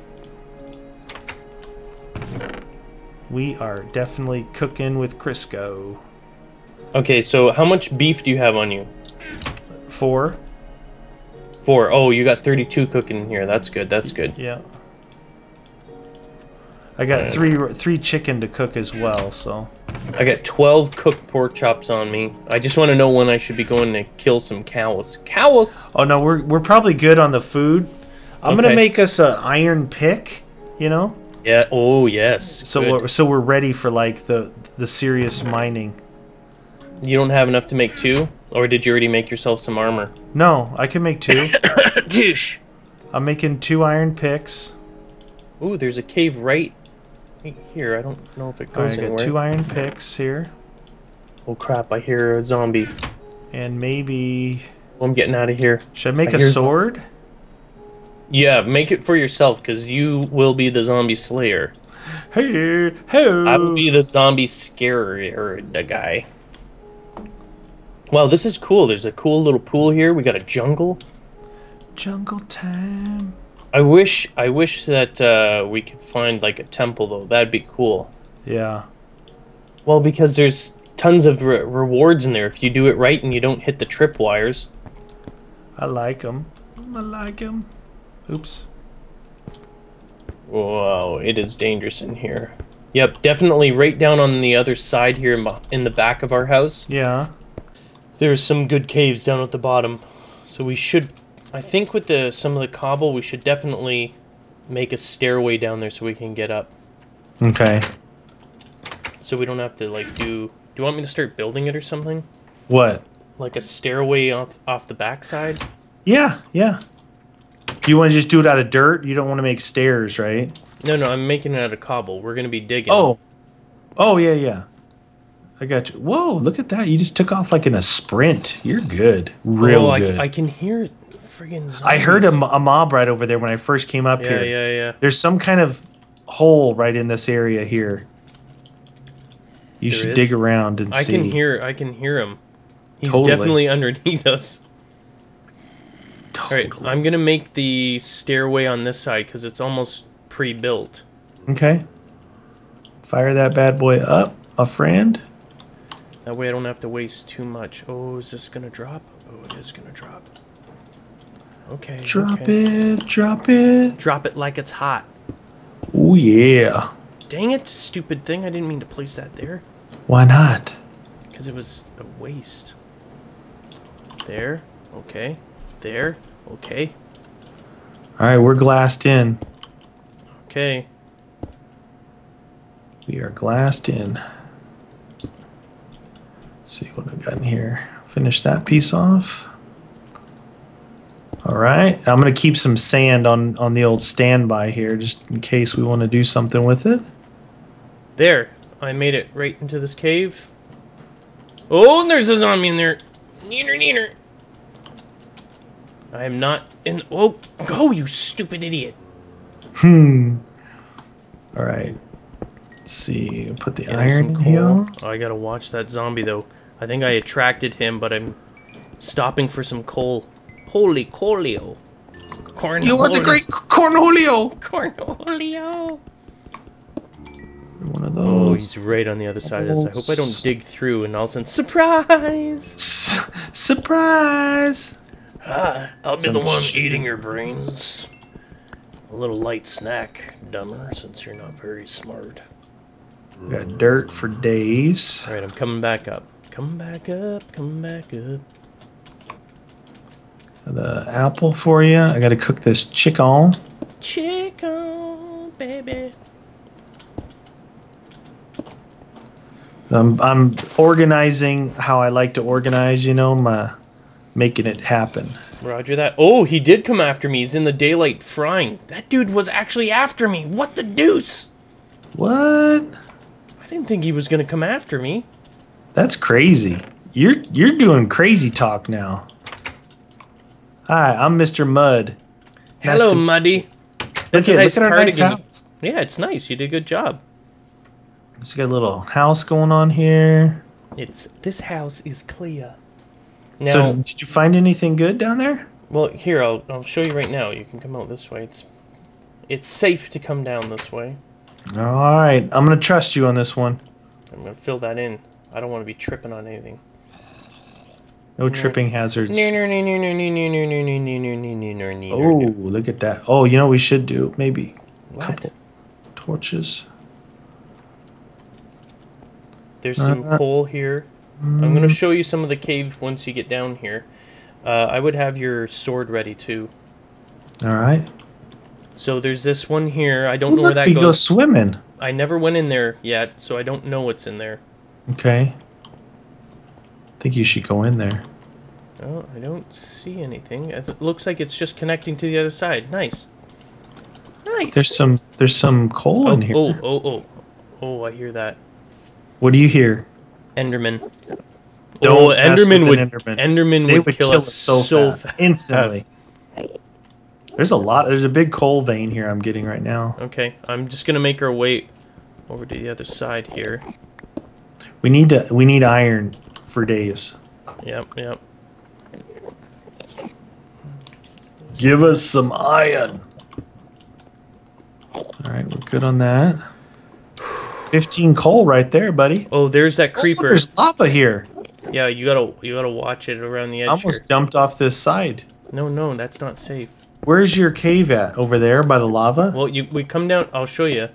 We are definitely cooking with Crisco. Okay, so how much beef do you have on you? Four. Four. Oh, you got thirty-two cooking in here. That's good. That's good. Yeah. I got Alright. three three chicken to cook as well, so. I got twelve cooked pork chops on me. I just want to know when I should be going to kill some cows. Cows! Oh no, we're we're probably good on the food. I'm Okay. gonna make us an iron pick, you know, Yeah. Oh, yes. so Good. we're, so we're ready for like the the serious mining. You don't have enough to make two? Or did you already make yourself some armor? No, I can make two. Douche! I'm making two iron picks. Ooh, there's a cave right here. I don't know if it All right, goes I got anywhere. two iron picks here, Oh crap, I hear a zombie. and maybe Well, I'm getting out of here. should I make I a hear- sword? Yeah, make it for yourself, because you will be the zombie slayer. Hey, hey. I will be the zombie scarer, the guy. Wow, this is cool. There's a cool little pool here. We got a jungle. Jungle time. I wish, I wish that uh, we could find like a temple though. That'd be cool. Yeah. Well, because there's tons of re rewards in there if you do it right and you don't hit the tripwires. I like them. I like them. Oops. Whoa, it is dangerous in here. Yep, definitely right down on the other side here in, beh- in the back of our house. Yeah. There's some good caves down at the bottom. So we should, I think with the some of the cobble, we should definitely make a stairway down there so we can get up. Okay. So we don't have to like do, do you want me to start building it or something? What? Like a stairway off, off the backside? Yeah, yeah. Do you want to just do it out of dirt? You don't want to make stairs, right? No, no, I'm making it out of cobble. We're going to be digging. Oh. Oh, yeah, yeah. I got you. Whoa, look at that. You just took off like in a sprint. You're good. Real Oh, I, good. I I, can hear friggin' zombies. heard a, mo- a mob right over there when I first came up Yeah, here. yeah, yeah. There's some kind of hole right in this area here. You There should is? dig around and I see. can hear, I can hear him. He's Totally. definitely underneath us. Totally. Alright, I'm gonna make the stairway on this side because it's almost pre-built. Okay. Fire that bad boy up, my friend. That way I don't have to waste too much. Oh, is this gonna drop? Oh, it is gonna drop. Okay. Drop okay. it, drop it. Drop it like it's hot. Oh, yeah. Dang it, stupid thing. I didn't mean to place that there. Why not? Because it was a waste. There. Okay. There. Okay. All right, we're glassed in. Okay. We are glassed in. Let's see what I've got in here. Finish that piece off. All right, I'm gonna keep some sand on on the old standby here, just in case we want to do something with it. There. I made it right into this cave. Oh, and there's a zombie in there. Neener, neener. I am not in. Oh, go, you stupid idiot. Hmm. All right. Let's see. Put the Getting iron in some here. coal. Oh, I gotta watch that zombie though. I think I attracted him, but I'm stopping for some coal. Holy colio. Corn. You are the great Cornholio. Cornholio. One of Oh, those. he's right on the other side of this. I hope I don't dig through and all of a sudden, surprise! S- surprise. Ah, I'll be Some the one sh- eating your brains. A little light snack, dumber, since you're not very smart. Got dirt for days. Alright, I'm coming back up. Come back up, come back up. Got an apple for you. I gotta cook this chicken. Chicken, baby. I'm, I'm organizing how I like to organize, you know, my making it happen. Roger that. Oh, he did come after me. He's in the daylight frying. That dude was actually after me. What the deuce? What? I didn't think he was going to come after me. That's crazy. You're you're doing crazy talk now. Hi, I'm Mister Mud. Nice Hello, to- Muddy. Look That's at, a nice look at our nice cardigan. house. Yeah, it's nice. You did a good job. So got a little house going on here. It's this house is clear. Now, So did you find anything good down there? well, here I'll I'll show you right now. You can come out this way. It's it's safe to come down this way. All right, I'm gonna trust you on this one. I'm gonna fill that in. I don't want to be tripping on anything. No tripping hazards. No, no, no, no, no, no, no, no, no, no, no, no, no, no, no. Oh, look at that. Oh, you know what we should do? Maybe a What? couple torches. There's some Uh, coal here. I'm gonna show you some of the cave once you get down here. Uh, I would have your sword ready too. All right. So there's this one here. I don't know where that we go goes. swimming. I never went in there yet, so I don't know what's in there. Okay. I think you should go in there. Oh, I don't see anything. It looks like it's just connecting to the other side. Nice. Nice. There's some there's some coal oh, in here. oh, oh, oh, oh! I hear that. What do you hear? Enderman. Don't oh, mess Enderman with would an Enderman. Enderman They would, would kill, kill us us so, so fast, fast. instantly. There's a lot. There's a big coal vein here. I'm getting right now. Okay, I'm just gonna make our way over to the other side here. We need to. We need iron for days. Yep, yep. Give us some iron. All right, we're good on that. Fifteen coal right there, buddy. Oh, there's that Oh, creeper. there's lava here. Yeah, you gotta you gotta watch it around the edge I almost here. jumped off this side. No, no, that's not safe. Where's your cave at? Over there by the lava? Well, you we come down. I'll show you.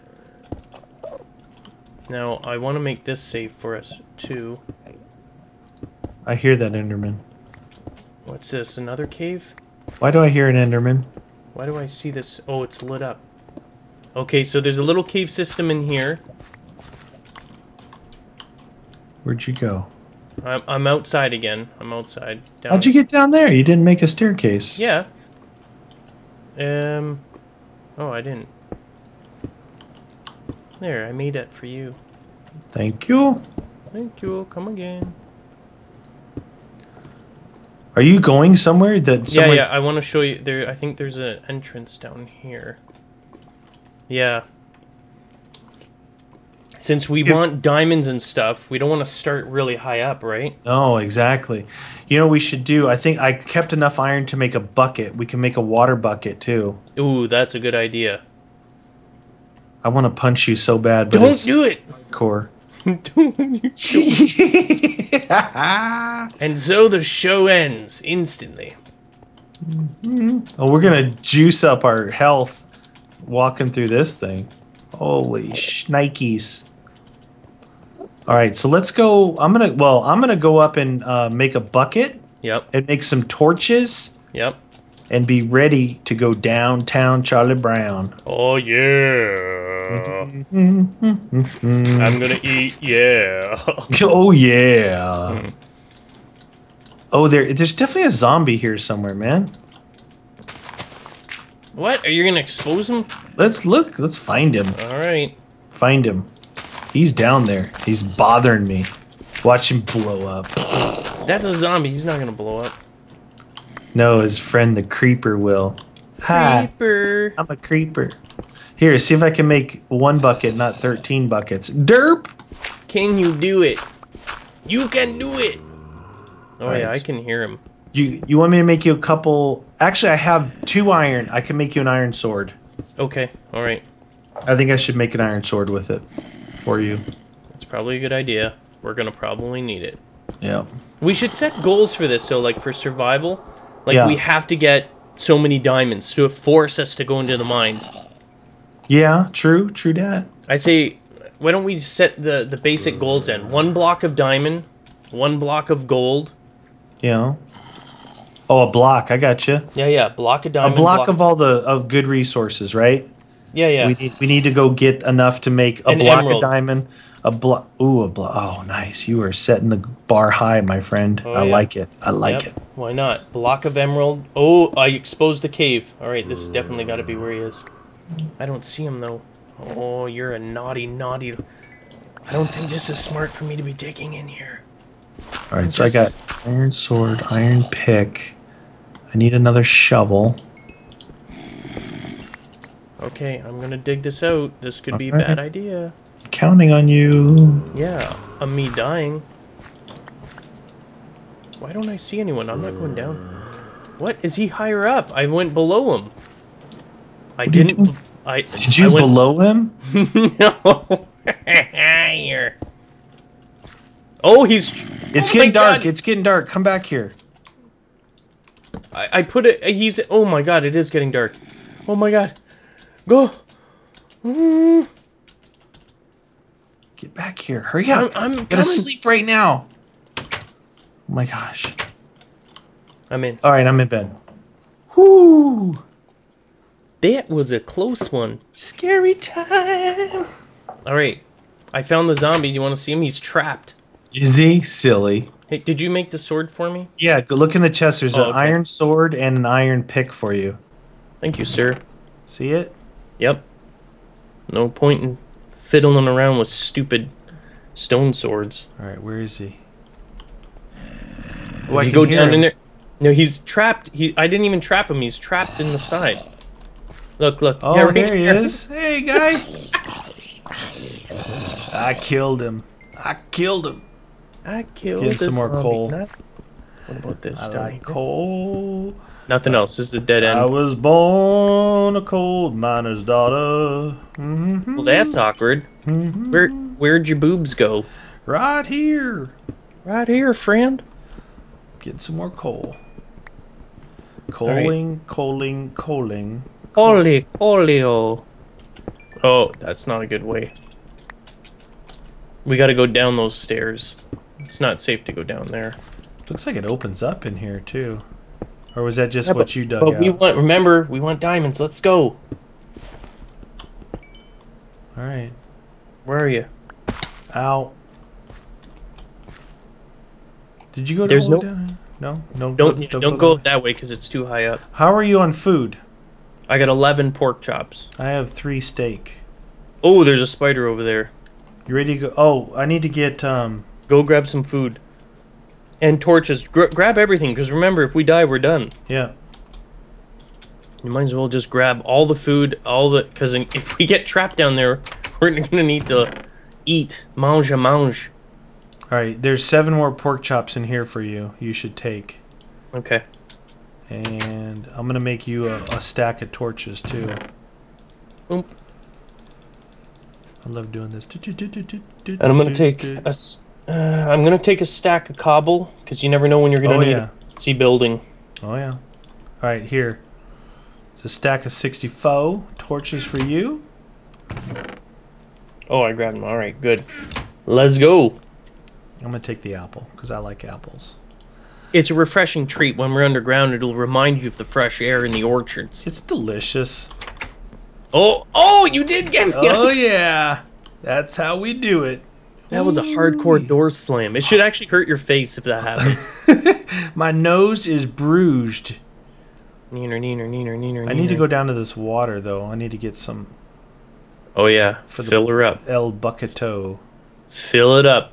Now I want to make this safe for us too. I hear that Enderman. What's this? Another cave? Why do I hear an Enderman? Why do I see this? Oh, it's lit up. Okay, so there's a little cave system in here. Where'd you go? I'm I'm outside again. I'm outside. Down. How'd you get down there? You didn't make a staircase. Yeah. Um. Oh, I didn't. There, I made it for you. Thank you. Thank you. Come again. Are you going somewhere that Yeah, somewhere yeah. I want to show you. There, I think there's an entrance down here. Yeah. Since we Yeah. want diamonds and stuff, we don't want to start really high up, right? No, exactly. You know what we should do? I think I kept enough iron to make a bucket. We can make a water bucket too. Ooh, that's a good idea. I want to punch you so bad, but Don't it's do it. core. Don't you And so the show ends instantly. Oh, we're gonna juice up our health walking through this thing. Holy shnikes. All right, so let's go. I'm gonna, well, I'm gonna go up and uh, make a bucket Yep. and make some torches Yep. and be ready to go downtown Charlie Brown. Oh yeah. I'm gonna eat. Yeah. Oh yeah. Oh, there, there's definitely a zombie here somewhere, man. What? Are you gonna expose him? Let's look. Let's find him. All right. Find him. He's down there. He's bothering me. Watch him blow up. That's a zombie. He's not gonna blow up. No, his friend the creeper will. Hi, Creeper. I'm a creeper. Here, see if I can make one bucket, not thirteen buckets. Derp! Can you do it? You can do it. Oh Alright, yeah, I it's- can hear him. You you want me to make you a couple? Actually, I have two iron. I can make you an iron sword. Okay. All right. I think I should make an iron sword with it for you. That's probably a good idea. We're gonna probably need it. Yeah. We should set goals for this. So, like for survival, like Yeah. we have to get so many diamonds to force us to go into the mines. Yeah, true, true that. I say, why don't we set the, the basic goals then? One block of diamond, one block of gold. Yeah. Oh, a block. I got you. Yeah, yeah. Block of diamond. A block, block of all the of good resources, right? Yeah, yeah. We need we need to go get enough to make a An block emerald. of diamond. A block. Ooh, a block. Oh, nice. You are setting the bar high, my friend. Oh, I yeah. like it. I like Yep. it. Why not? Block of emerald. Oh, I exposed the cave. All right, this has definitely got to be where he is. I don't see him though. Oh, you're a naughty, naughty. I don't think this is smart for me to be digging in here. All right, so I got iron sword, iron pick. I need another shovel. Okay, I'm gonna dig this out. This could be a Alright. bad idea. Counting on you. Yeah, I'm me dying. Why don't I see anyone? I'm not going down. What? Is he higher up? I went below him. I What are you didn't. doing? I Did you I went, below him? No. Here. Oh, he's. It's oh getting my dark. God. It's getting dark. Come back here. I, I put it. He's. Oh my God! It is getting dark. Oh my God. Go. Mm. Get back here. Hurry up. I'm, I'm Gotta coming. sleep right now. Oh my gosh. I'm in. All right, I'm in bed. Whoo! That was a close one. Scary time. All right. I found the zombie. Do you want to see him? He's trapped. Is he silly? Hey, did you make the sword for me? Yeah, go look in the chest. There's Oh, an okay. iron sword and an iron pick for you. Thank you, sir. See it? Yep. No point in fiddling around with stupid stone swords. All right, where is he? If Oh, I you can go hear down him. in there. No, he's trapped. He. I didn't even trap him. He's trapped in the side. Look, look. Oh, Yeah, right there he here. is. Hey, guy. I killed him. I killed him. I killed Get some this more zombie. coal. Not- What about this? I down like here? coal. Nothing else. This is a dead end. I was born a coal miner's daughter. Mm-hmm. Well, that's awkward. Mhm. Where Where'd your boobs go? Right here. Right here, friend. Get some more coal. Coaling, coaling, coaling. Holy, polio. Oh, that's not a good way. We gotta go down those stairs. It's not safe to go down there. Looks like it opens up in here too. Or was that just Yeah, what but- you dug But out? we want, remember, we want diamonds. Let's go. All right. Where are you? Ow. Did you go There's to no- down? No, no. Don't go, don't, go go that way. that way because it's too high up. How are you on food? I got eleven pork chops. I have three steak. Oh, there's a spider over there. You ready to go? Oh, I need to get um. Go grab some food. And torches. Gra grab everything because remember, if we die, we're done. Yeah. You might as well just grab all the food, all the because if we get trapped down there, we're gonna need to eat. Mange a mange. All right. There's seven more pork chops in here for you. You should take. Okay. And I'm gonna make you a, a stack of torches too. Boom. I love doing this. And I'm gonna take a. s- Uh, I'm gonna take a stack of cobble because you never know when you're gonna Oh, need yeah. it. See building. Oh yeah. All right, here. It's a stack of sixty-four torches for you. Oh, I grabbed them. All right, good. Let's go. I'm gonna take the apple because I like apples. It's a refreshing treat when we're underground. It'll remind you of the fresh air in the orchards. It's delicious. Oh, oh, you did get me. Oh yeah, that's how we do it. That was a hardcore door slam. It should actually hurt your face if that happens. My nose is bruised. Neener, neener, neener, neener, I need to neener. go down to this water though. I need to get some Oh yeah, For the- fill her up. El Bucketo. Fill it up.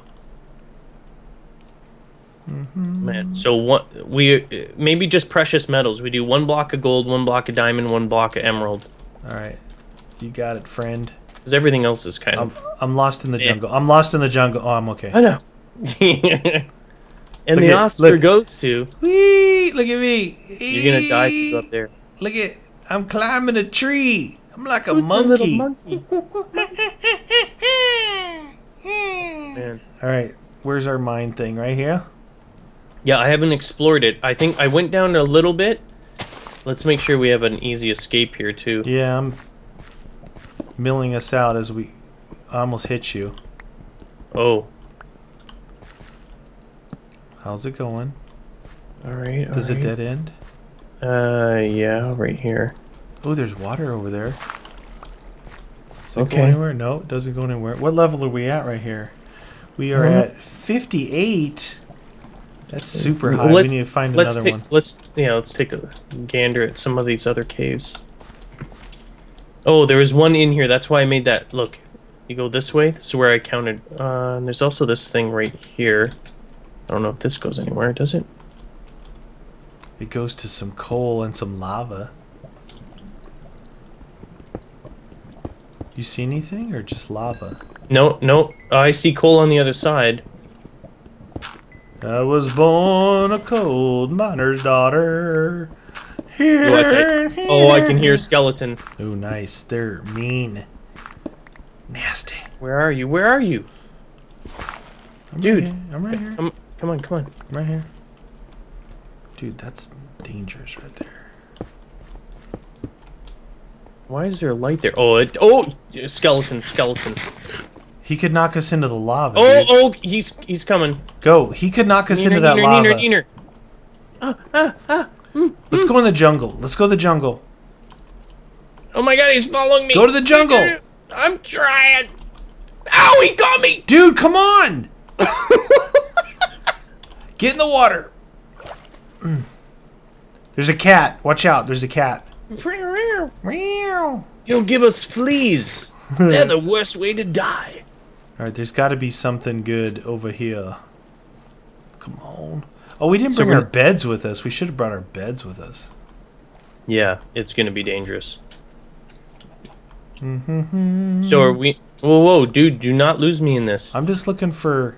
Mm-hmm. Man, so what we maybe just precious metals. We do one block of gold, one block of diamond, one block of emerald. All right, you got it, friend. Because everything else is kind I'm of. I'm lost in the Yeah. jungle. I'm lost in the jungle. Oh, I'm okay. I know. and Look the at- Oscar look. goes to. Whee! Look at me. You're gonna die if you go up there. Look at, I'm climbing a tree. I'm like a Who's the little monkey. monkey? Man. All right, where's our mine thing? Right here. Yeah, I haven't explored it. I think I went down a little bit, Let's make sure we have an easy escape here too. Yeah, I'm milling us out as we I almost hit you. Oh. How's it going? All right. Does all it right. dead end? Uh, yeah, right here. Oh, there's water over there. Does it Okay. go anywhere? No, it doesn't go anywhere. What level are we at right here? We are Mhm. at fifty-eight. That's super high. Let's- We need to find Let's another take. one. Let's yeah. Let's take a gander at some of these other caves. Oh, there was one in here. That's why I made that. Look, you go this way. This is where I counted. Uh, and there's also this thing right here. I don't know if this goes anywhere. Does it? It goes to some coal and some lava. You see anything or just lava? No, no. I see coal on the other side. I was born a coal miner's daughter. Here, Oh, I can, oh, I can hear skeleton. Oh, nice. They're mean. Nasty. Where are you? Where are you? I'm Dude. right here. I'm right here. Come, come on, come on. I'm right here. Dude, that's dangerous right there. Why is there a light there? Oh, it, oh, skeleton, skeleton. He could knock us into the lava. Oh, dude. oh, he's he's coming. Go. He could knock us Neener, into that neener, lava. neener, neener. Ah, ah, ah. Mm, Let's mm. go in the jungle. Let's go to the jungle. Oh my God, he's following me. Go to the jungle. I'm trying. Ow, he got me. Dude, come on. Get in the water. Mm. There's a cat. Watch out. There's a cat. Meow. He'll give us fleas. They're the worst way to die. Alright, there's got to be something good over here. Come on. Oh, we didn't So bring our we're- beds with us. We should have brought our beds with us. Yeah, it's gonna be dangerous. Mm-hmm. So are we? Whoa, whoa, dude! Do not lose me in this. I'm just looking for...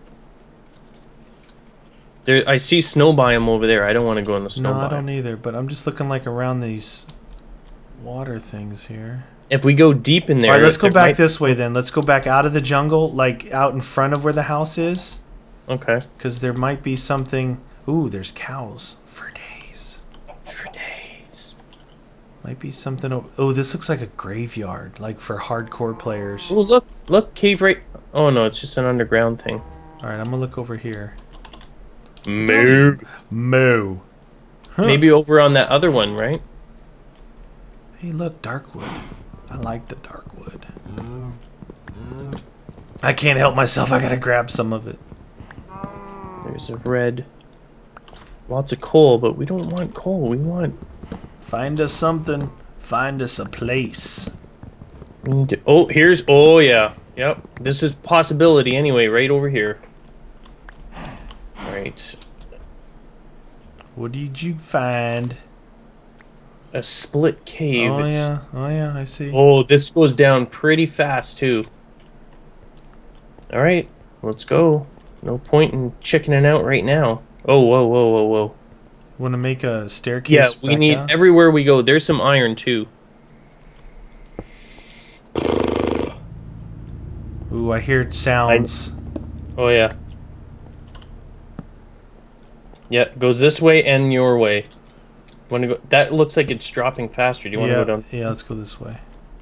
There, I see snow biome over there. I don't want to go in the snow No, I biome. don't either, but I'm just looking like around these water things here. If we go deep in there, Alright, let's go there back might- this way then. Let's go back out of the jungle, like out in front of where the house is. Okay. Because there might be something... Ooh, there's cows. For days. For days. Might be something... o- Oh, this looks like a graveyard, like for hardcore players. Oh, look, look, cave right. Oh no, it's just an underground thing. Alright, I'm gonna look over here. Moo. Moo. Huh. Maybe over on that other one, right? Hey, look, darkwood. I like the darkwood. I can't help myself. I gotta grab some of it. There's a red. Lots of coal, but we don't want coal. We want. Find us something. Find us a place. We need to. Oh, here's. Oh yeah. Yep. This is possibility anyway. Right over here. Right. What did you find? A split cave. Oh It's- yeah. Oh yeah. I see. Oh, this goes down pretty fast too. All right, let's go. No point in chickening out right now. Oh, whoa, whoa, whoa, whoa. Want to make a staircase? Yeah, we back need out? everywhere we go. There's some iron too. Ooh, I hear sounds. Oh yeah. Yeah, it goes this way and your way. Want to go? That looks like it's dropping faster. Do you want yeah, to go down? yeah. Let's go this way.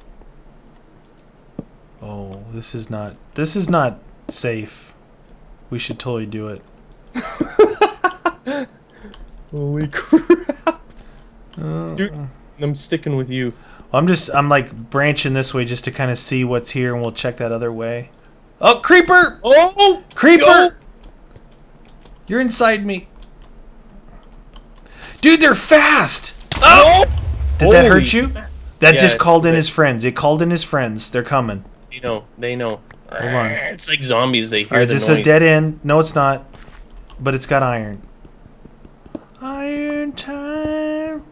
Oh, this is not. This is not safe. We should totally do it. Holy crap! Uh, Dude, I'm sticking with you. I'm just. I'm like branching this way just to kind of see what's here, and we'll check that other way. Oh, creeper! Oh, Creeper! go! You're inside me. Dude, they're fast! Oh! Did that Holy hurt you? That Yeah, just it called in did. his friends. It called in his friends. They're coming. You know, they know. Hold on. It's like zombies. They hear Alright, the this noise. is a dead end. No, it's not. But it's got iron. Iron time.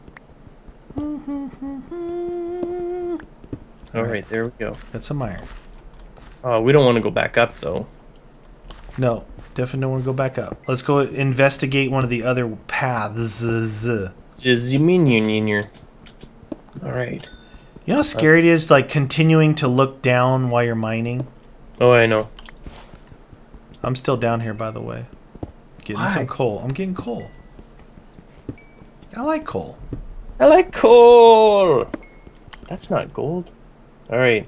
All right, there we go. That's some iron. Oh, we don't want to go back up though. No, definitely don't want to go back up. Let's go investigate one of the other paths. You It's just minion. All right. know how scary it is, like continuing to look down while you're mining. Oh, I know. I'm still down here, by the way. Getting Why? some coal. I'm getting coal. I like coal. I like coal. That's not gold. All right.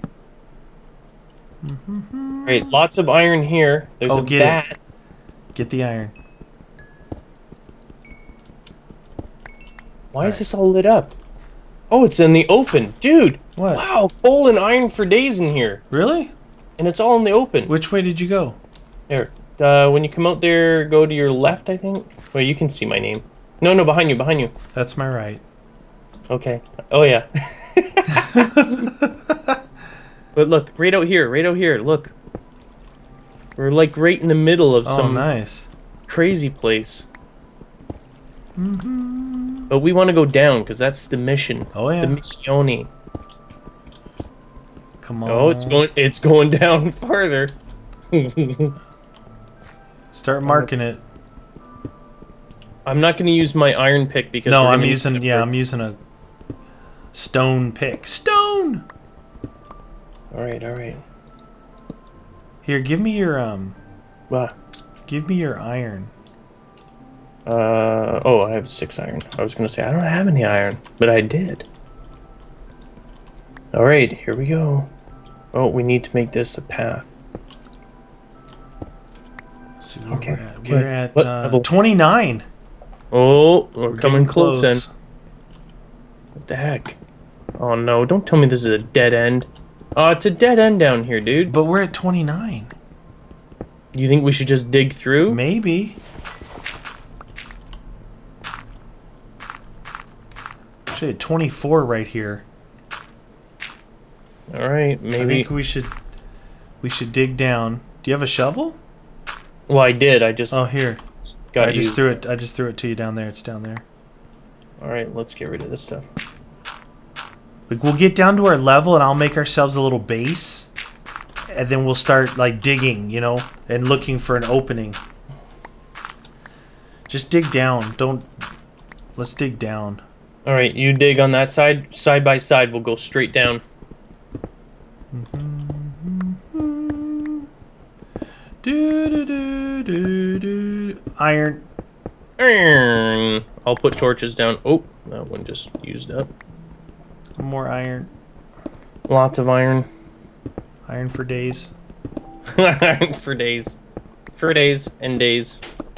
Mm-hmm. All right. Lots of iron here. There's Oh, a get bat. it. Get the iron. Why is this all lit up? Oh, it's in the open, dude. What? Wow, coal and iron for days in here, Really? and it's all in the open. Which way did you go? There. Uh, when you come out there, go to your left, I think. Well, you can see my name. No, no, behind you, behind you. That's my right. Okay. Oh, yeah. But look, right out here, right out here, look. We're like right in the middle of Oh, some nice. crazy place. Mm-hmm. But we want to go down, because that's the mission. Oh, yeah. The missione. Come on. Oh, it's going, it's going down farther. Start marking it. I'm not going to use my iron pick because No, we're I'm gonna using, use it yeah, for- I'm using a stone pick. Stone! All right, all right. Here, give me your, um, Wow. give me your iron. Uh, oh, I have six iron. I was going to say, I don't have any iron, but I did. All right, here we go. Oh, we need to make this a path. So where Okay, We're at, okay. we're at What uh, level? twenty-nine. Oh, we're, We're coming getting close then. What the heck? Oh no, don't tell me this is a dead end. Oh, it's a dead end down here, dude. But we're at twenty-nine. You think we should just dig through? Maybe. Should have twenty-four right here. All right, I maybe. think we should we should dig down. Do you have a shovel? Well, I did. I just Oh, here. got I you. just threw it. I just threw it to you down there. It's down there. All right, let's get rid of this stuff. Like we'll get down to our level, and I'll make ourselves a little base, and then we'll start like digging, you know, and looking for an opening. Just dig down. Don't. Let's dig down. All right, you dig on that side. Side by side, we'll go straight down. Do, do, do, do, do. Iron. Iron. I'll put torches down. Oh, that one just used up. More iron. Lots of iron. Iron for days. Iron for days. For days and days.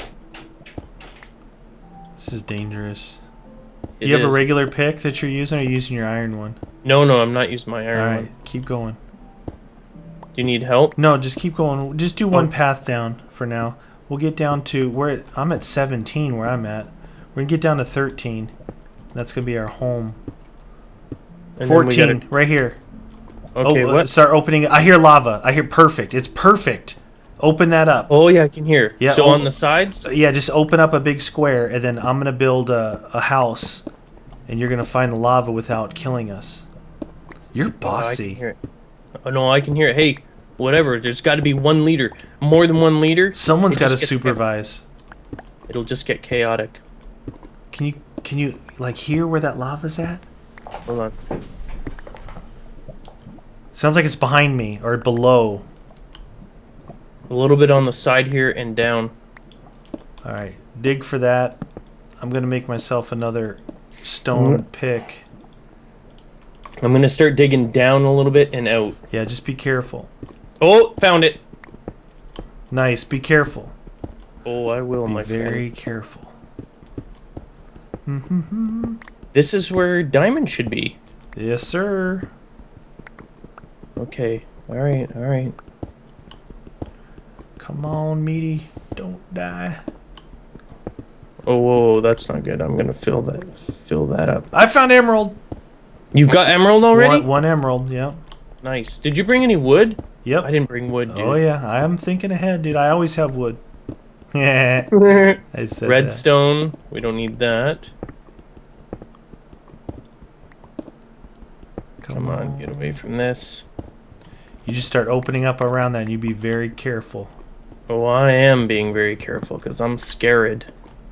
This is dangerous. It you have is. a regular pick that you're using, or are you using your iron one? No, no, I'm not using my iron All right, one. keep going. Do you need help? No, just keep going. Just do one Oh. path down for now. We'll get down to where it, I'm at seventeen. Where I'm at, we're gonna get down to thirteen. That's gonna be our home. And then we fourteen, gotta- right here. Okay, oh, uh, what? start opening. I hear lava. I hear perfect. It's perfect. Open that up. Oh, yeah, I can hear. Yeah, So oh- on the sides? Yeah, just open up a big square, and then I'm gonna build a, a house, and you're gonna find the lava without killing us. You're Oh, I can bossy. hear it. Oh, no, I can hear it. Hey, whatever. There's got to be one leader. More than one leader. Someone's it got to just gets- supervise. It'll just get chaotic. Can you can you like hear where that lava's at? Hold on. Sounds like it's behind me or below. A little bit on the side here and down. All right, dig for that. I'm gonna make myself another stone Mm. pick. I'm going to start digging down a little bit and out. Yeah, just be careful. Oh, found it. Nice. Be careful. Oh, I will, Be my very friend. careful. This is where diamond should be. Yes, sir. Okay. All right, all right. Come on, meaty. Don't die. Oh, whoa, whoa, that's not good. I'm going to fill that fill that up. I found emerald. You've got emerald already? One, one emerald. Yep. Nice. Did you bring any wood? Yep. I didn't bring wood, dude. Oh yeah, I am thinking ahead, dude. I always have wood. Yeah. I said that. Redstone. We don't need that. Come on, get away from this. You just start opening up around that, and you be very careful. Oh, I am being very careful because I'm scared.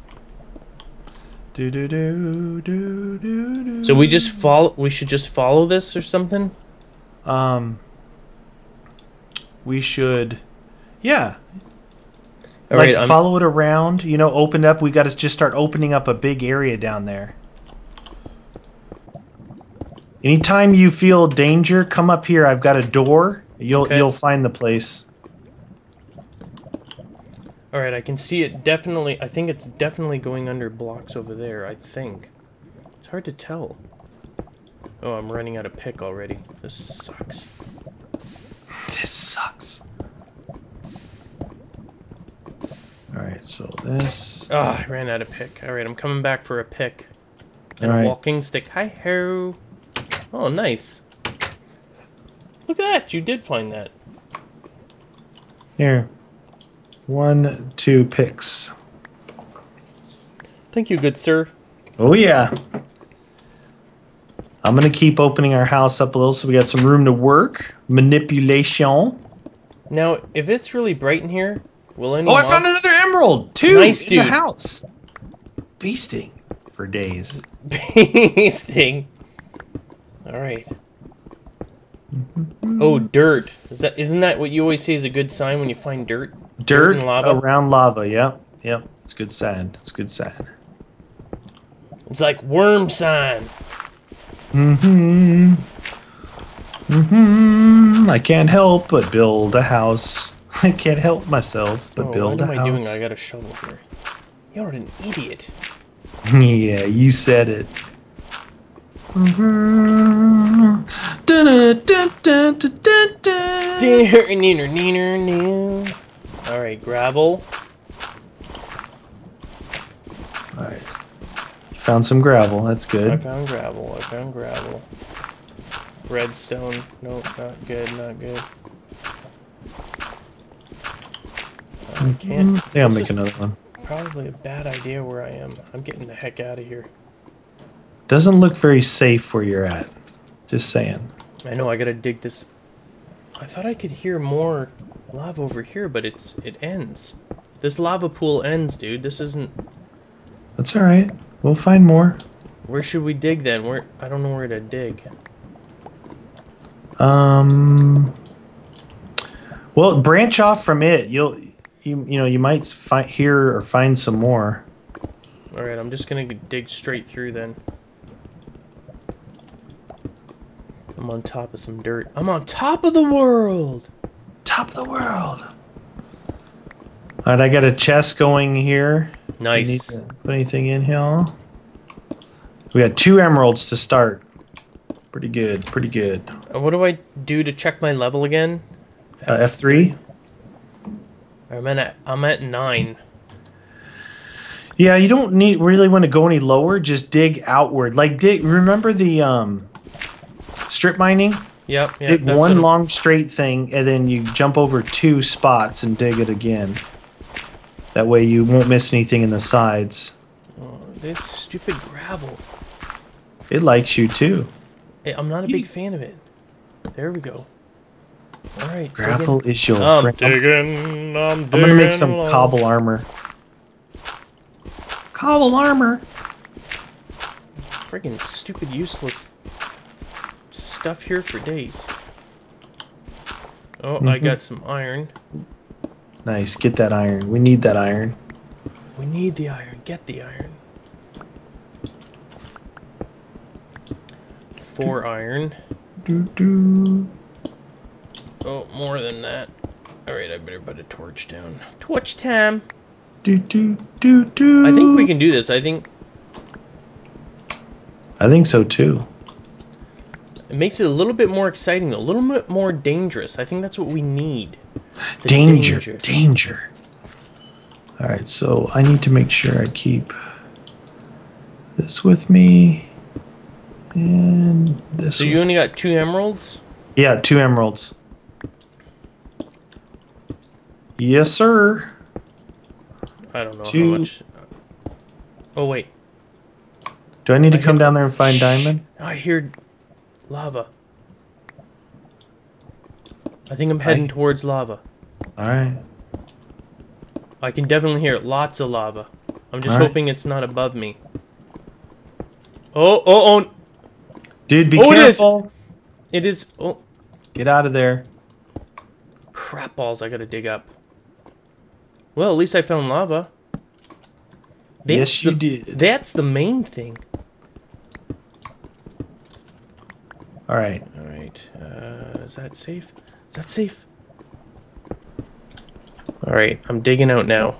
Do do do do do do. So we just follow. We should just follow this or something. Um. We should. Yeah. All like right, I'm- follow it around. You know, open up. We got to just start opening up a big area down there. Anytime you feel danger, come up here. I've got a door. You'll Okay. you'll find the place. All right, I can see it definitely. I think it's definitely going under blocks over there. I think. It's hard to tell. Oh, I'm running out of pick already. This sucks. This sucks. All right, so this. Oh, I ran out of pick. All right, I'm coming back for a pick. And All a right. walking stick. Hi ho. Oh, nice. Look at that. You did find that. Here. One, two picks. Thank you, good sir. Oh yeah. I'm gonna keep opening our house up a little so we got some room to work. Manipulation. Now, if it's really bright in here, will any Oh, I mob- found another emerald. Two Nice, in the dude. house. Beasting for days. Beasting. All right. Oh, dirt. Is that isn't that what you always say is a good sign when you find dirt? Dirt, and lava? around lava. Yep, yep. It's good sign. It's good sign. It's like worm sign. Mm-hmm. Mm-hmm. I can't help but build a house. I can't help myself but Oh, build what a am house. I doing? I got a shovel here. You're an idiot. Yeah, you said it. Mm-hmm. Dun-dun-dun-dun-dun-dun. Neener, neener, neener, neener. All right, gravel. All right. You found some gravel. That's I good. found gravel. I found gravel. Redstone. Nope, not good. Not good. I can't. I think I'll this make is another one. Probably a bad idea where I am. I'm getting the heck out of here. Doesn't look very safe where you're at. Just saying. I know. I gotta dig this. I thought I could hear more lava over here, but it's it ends. This lava pool ends, dude. This isn't. That's all right. We'll find more. Where should we dig then? Where I don't know where to dig. Um. Well, branch off from it. You'll, you, you know, you might find hear or find some more. All right, I'm just gonna dig straight through then. I'm on top of some dirt. I'm on top of the world. Top of the world. All right, I got a chest going here. Nice. You need to put anything in here? We got two emeralds to start. Pretty good. Pretty good. Uh, What do I do to check my level again? Uh, F three. I'm at I'm at nine. Yeah, you don't need really want to go any lower. Just dig outward. Like dig. Remember the um, strip mining? Yep. yep Dig that's one what I'm- long straight thing, and then you jump over two spots and dig it again. That way you won't miss anything in the sides. Oh, this stupid gravel. It likes you too. Hey, I'm not a Ye- big fan of it. There we go. All right. Gravel digging. is your I'm friend. I'm, digging. I'm digging. I'm gonna make some along. cobble armor. Cobble armor. Friggin' stupid, useless stuff here for days. Oh, I Mhm. got some iron. Nice. Get that iron. We need that iron. We need the iron. Get the iron. Four iron. Do, do. Oh, more than that. Alright, I better put a torch down. Torch time! Do, do, do, do. I think we can do this. I think I think so too. it makes it a little bit more exciting, a little bit more dangerous. I think that's what we need. The Danger, danger. All right, so I need to make sure I keep this with me, and this. So with- you only got two emeralds? yeah, two emeralds. Yes, sir. I don't know Two. how much. Oh, wait. Do I need to I come hit- down there and find Shh. diamond? I hear lava. I think I'm heading I- towards lava. All right. I can definitely hear lots of lava. I'm just Alright. hoping it's not above me. Oh, oh, oh. Dude, be Oh, it is. careful. It is. Oh, Get out of there. crap balls. I gotta dig up. Well, at least I found lava. Yes, you the, did. That's the main thing. All right. All right. Uh, is that safe? Is that safe? All right. I'm digging out now.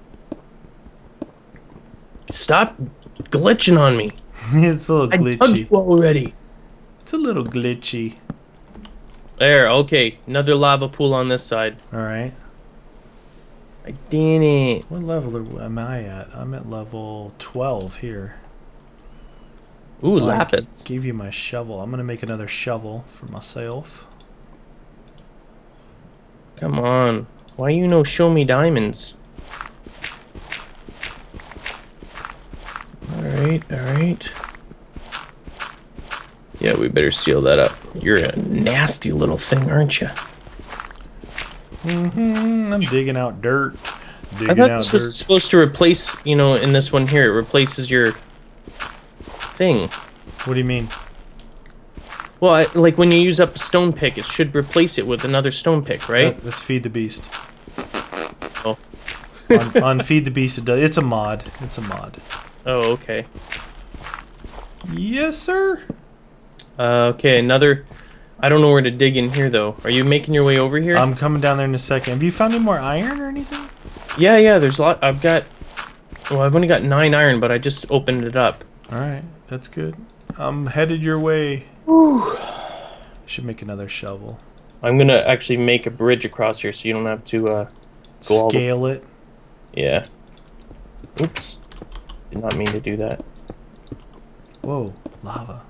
Stop glitching on me. It's a little I dug glitchy. you already. It's a little glitchy. There. Okay. Another lava pool on this side. All right. I did it. What level are- am I at? I'm at level twelve here. Ooh, Oh, I lapis. gave you my shovel. I'm gonna make another shovel for myself. Come on. Why you no show me diamonds? Alright, alright. Yeah, we better seal that up. You're a nasty little thing, aren't you? Mm-hmm. I'm digging out dirt. Digging I thought out this dirt. was supposed to replace, you know, in this one here, it replaces your thing. What do you mean? Well, I, like when you use up a stone pick, it should replace it with another stone pick, right? Let- Let's feed the beast. Oh. on, on feed the beast, it does. It's a mod. It's a mod. Oh, okay. Yes, sir. Uh, okay, another... I don't know where to dig in here, though. Are you making your way over here? I'm coming down there in a second. Have you found any more iron or anything? Yeah, yeah, there's a lot. I've got... Well, I've only got nine iron, but I just opened it up. All right, that's good. I'm headed your way. Whew. Should make another shovel. I'm gonna actually make a bridge across here so you don't have to, uh... Go all the- Scale it. Yeah. Oops. Did not mean to do that. Whoa, lava.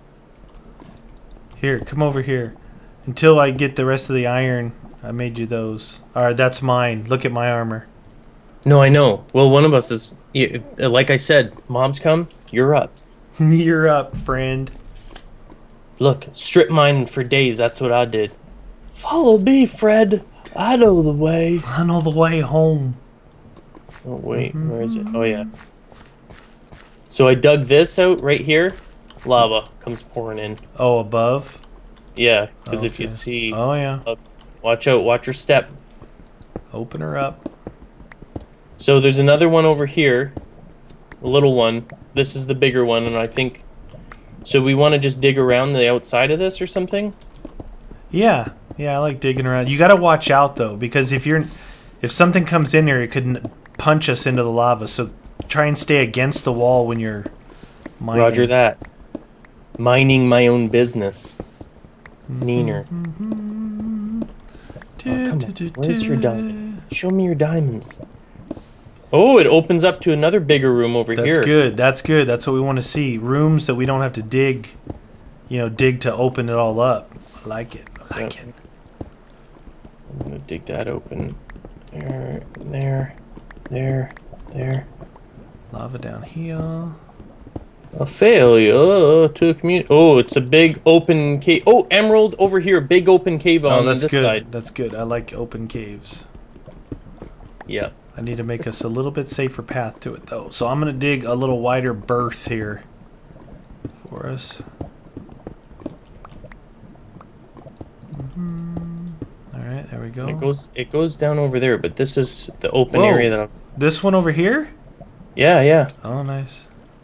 Here, come over here. Until I get the rest of the iron, I made you those. Alright, that's mine. Look at my armor. No, I know. Well, one of us is... y- Like I said, mobs come, you're up. You're up, friend. Look, strip mine for days, that's what I did. Follow me, Fred. I know the way. I know the way home. Oh, wait, where is it? Oh, yeah. So I dug this out right here. Lava comes pouring in. Oh, above? Yeah, because if you Okay. see... Oh, yeah. Up, watch out, watch your step. Open her up. So there's another one over here. A little one. This is the bigger one, and I think... So we want to just dig around the outside of this or something? Yeah. Yeah, I like digging around. You gotta watch out, though, because if you're... If something comes in here, it could n- punch us into the lava, so try and stay against the wall when you're mining. Roger that. Mining my own business. Neener. Oh, come on. Where's your diamond? Show me your diamonds. Oh, it opens up to another bigger room over That's here. good. That's good. That's what we want to see. Rooms that we don't have to dig, you know, dig to open it all up. I like it. I like Yep. it. I'm gonna dig that open. There, there, there, there. Lava down here. A failure to communicate. Oh, it's a big open cave. Oh, emerald over here. Big open cave on Oh, that's this good. side. That's good. I like open caves. Yeah. I need to make us a little bit safer path to it, though. So I'm going to dig a little wider berth here for us. Mm-hmm. All right, there we go. It goes. It goes down over there, but this is the open Whoa. area that I'm. This one over here? Yeah, yeah. Oh, nice.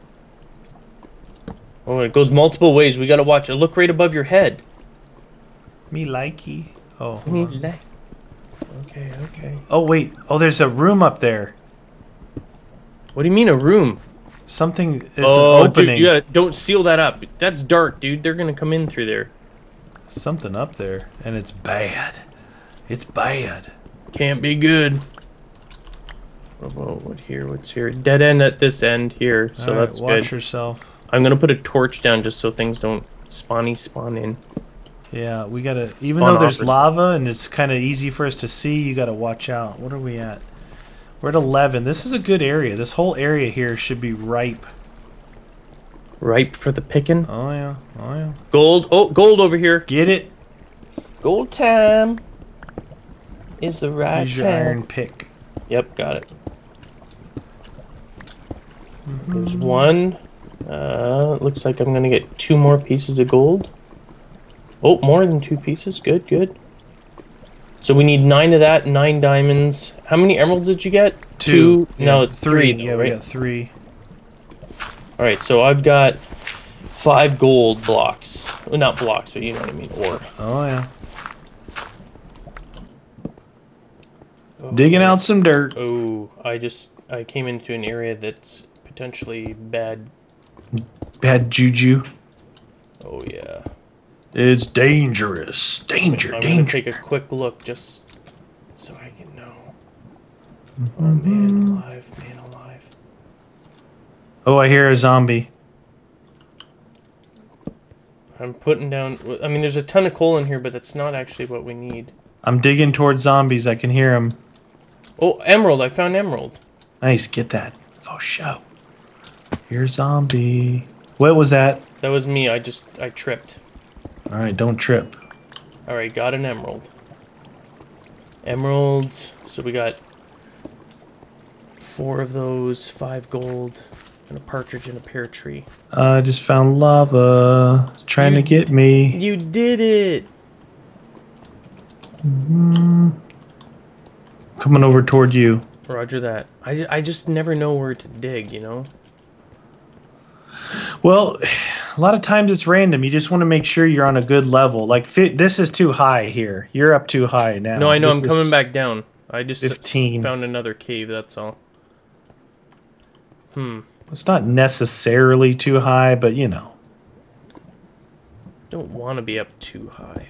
Oh, it goes multiple ways. We gotta watch it. Look right above your head. Me likey. Oh, hold Me on. like- Okay, okay. Oh, wait. Oh, there's a room up there. What do you mean a room? Something is oh, an opening. dude, yeah, don't seal that up. That's dark, dude. They're gonna come in through there. Something up there, and it's bad. It's bad. Can't be good. Oh, whoa, what here? What's here? Dead end at this end here, so All right, that's watch good. yourself. I'm gonna put a torch down just so things don't spawny spawn in. Yeah, we gotta. Even Spawn though there's off or lava and it's kind of easy for us to see, you gotta watch out. What are we at? We're at eleven. This is a good area. This whole area here should be ripe. Ripe for the picking. Oh yeah. Oh yeah. Gold. Oh, gold over here. Get it. Gold time is the right Use your time. iron pick. Yep, got it. There's one. Uh, looks like I'm gonna get two more pieces of gold. Oh, more than two pieces. Good, good. So we need nine of that, nine diamonds. How many emeralds did you get? Two. No, Yeah, it's three. though, Yeah, right? we got three. All right, so I've got Five gold blocks. Well, not blocks, but you know what I mean. Ore. Oh yeah. Digging out some dirt. Oh, I just I came into an area that's potentially bad. Bad juju. Oh yeah. It's dangerous. Danger, I'm danger. gonna take a quick look just so I can know. Oh man alive, man alive. Oh, I hear a zombie. I'm putting down. I mean, there's a ton of coal in here, but that's not actually what we need. I'm digging towards zombies. I can hear them. Oh, emerald! I found emerald. Nice, get that. For show. Here's zombie. What was that? That was me. I just I tripped. All right, don't trip. All right, got an emerald. Emerald. So we got four of those, five gold, and a partridge in a pear tree. I just found lava. It's trying You- to get me. You did it! Mm-hmm. Coming over toward you. Roger that. I, ju- I just never know where to dig, you know? Well, a lot of times it's random. You just want to make sure you're on a good level. Like fi this is too high here. You're up too high now. No, I know. This I'm coming is- back down. I just s- fifteen. found another cave, that's all. Hmm. It's not necessarily too high, but you know. Don't want to be up too high.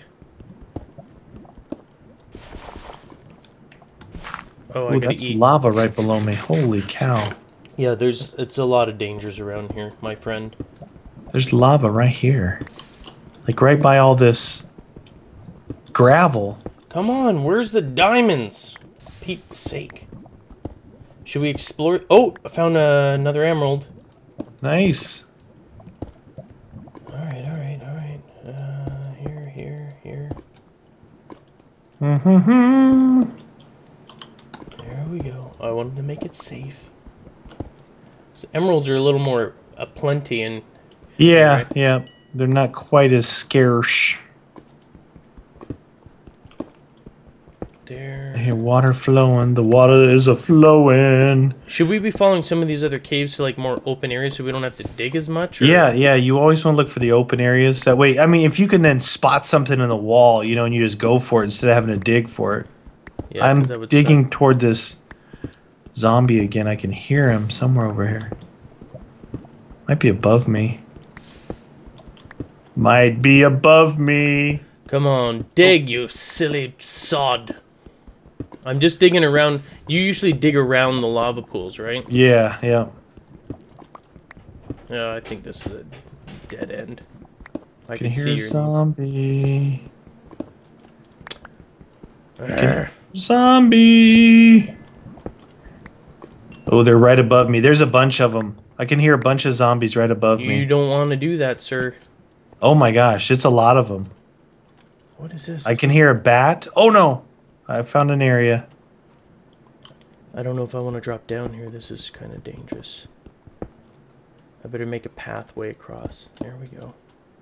Oh, I Ooh, gotta that's eat. lava right below me. Holy cow. Yeah, there's it's a lot of dangers around here, my friend. There's lava right here. Like right by all this gravel. Come on, where's the diamonds? Pete's sake. Should we explore? Oh, I found uh, another emerald. Nice. All right, all right, all right. Uh, here, here, here. Mm-hmm. There we go. I wanted to make it safe. So emeralds are a little more uh, plenty and Yeah, Right. yeah. They're not quite as scarce. I there. hear water flowing. The water is a flowing. Should we be following some of these other caves to like more open areas so we don't have to dig as much? Or? Yeah, yeah. You always want to look for the open areas. That way, I mean, if you can then spot something in the wall, you know, and you just go for it instead of having to dig for it. Yeah, I'm 'cause that would digging suck. toward this zombie again. I can hear him somewhere over here. Might be above me. Might be above me. Come on, dig, you silly sod. I'm just digging around. You usually dig around the lava pools, right? Yeah, yeah. Yeah, I think this is a dead end. I I can, can see hear a your zombie. Arrgh. Zombie. Oh, they're right above me. There's a bunch of them. I can hear a bunch of zombies right above You me. don't want to do that, sir. Oh my gosh, it's a lot of them. What is this? I can hear a bat. Oh no, I found an area. I don't know if I want to drop down here. This is kind of dangerous. I better make a pathway across. There we go.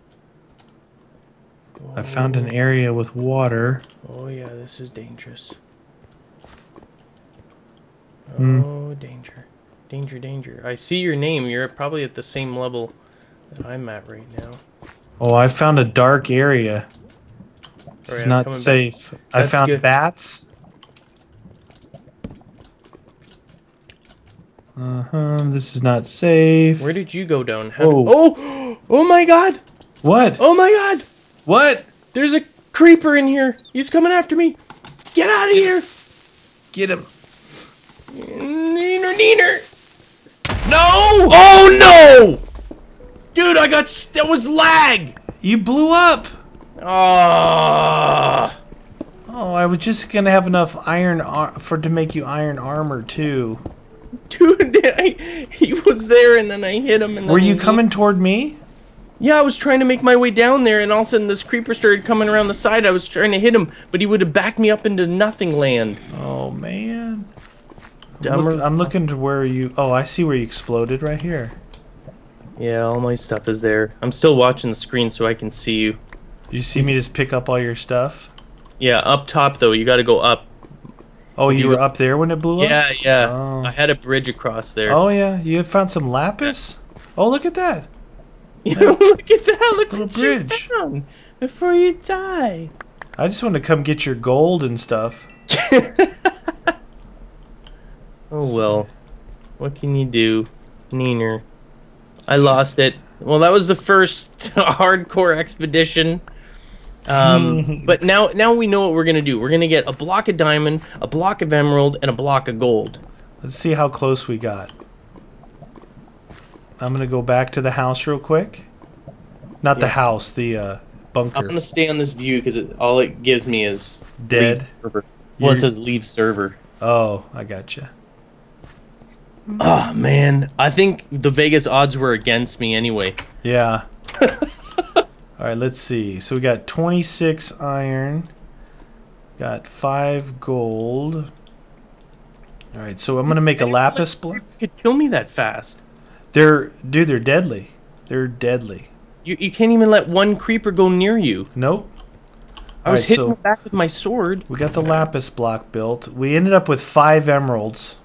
I found an area with water. Oh yeah, this is dangerous. Hmm. Oh, danger. Danger, danger. I see your name. You're probably at the same level that I'm at right now. Oh, I found a dark area. It's Alright, I'm not coming back. safe. I That's found good. bats. Uh-huh. This is not safe. Where did you go down? How Whoa. oh! Oh my god! What? Oh my god! What? There's a creeper in here! He's coming after me! Get out of here! Get him. Neener, neener! No! Oh no! Dude, I got s- that was lag. You blew up. Ah! Oh, I was just gonna have enough iron ar for to make you iron armor too. Dude, I, he was there and then I hit him and then Were you he- coming toward me? Yeah, I was trying to make my way down there and all of a sudden this creeper started coming around the side. I was trying to hit him, but he would have backed me up into nothing land. Oh man. I'm, Dumber- look- I'm looking to where you. Oh, I see where you exploded right here. Yeah, all my stuff is there. I'm still watching the screen so I can see you. You see me just pick up all your stuff? Yeah, up top though, you gotta go up. Oh, If you you were go- up there when it blew up? Yeah, yeah. Oh. I had a bridge across there. Oh yeah, you have found some lapis? Oh, look at that. You know, look at that. Look Little what you bridge. found before you die. I just want to come get your gold and stuff. Oh well. What can you do? Neener. I lost it. Well, that was the first hardcore expedition. Um, but now, now we know what we're gonna do. We're gonna get a block of diamond, a block of emerald, and a block of gold. Let's see how close we got. I'm gonna go back to the house real quick. Not the Yeah. house, the uh, bunker. I'm gonna stay on this view because it, all it gives me is Dead. leave server. Well, You're- it says leave server. Oh, I gotcha. Oh man, I think the Vegas odds were against me anyway. Yeah. All right, let's see. So we got twenty-six iron, got five gold. All right, so I'm gonna make a lapis block. You could kill me that fast. They're dude, they're deadly. They're deadly. You you can't even let one creeper go near you. Nope. I All was right, hitting so him back with my sword. we got the lapis block built. We ended up with five emeralds.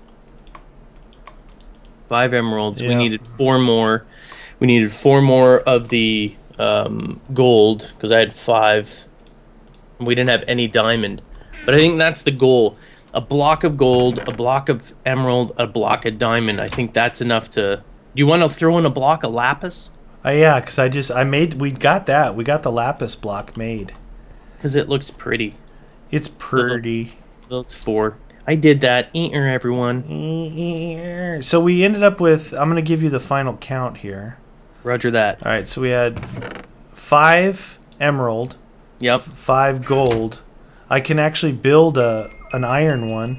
Five emeralds. We Yeah. needed four more. We needed four more of the um, gold because I had five. We didn't have any diamond, but I think that's the goal. A block of gold, a block of emerald, a block of diamond. I think that's enough to. You want to throw in a block of lapis? Uh, yeah, because I just I made we got that. We got the lapis block made. Because it looks pretty. It's pretty. Those four. I did that. Eater, everyone. So we ended up with, I'm going to give you the final count here. Roger that. All right, so we had five emerald, Yep. five gold. I can actually build a an iron one.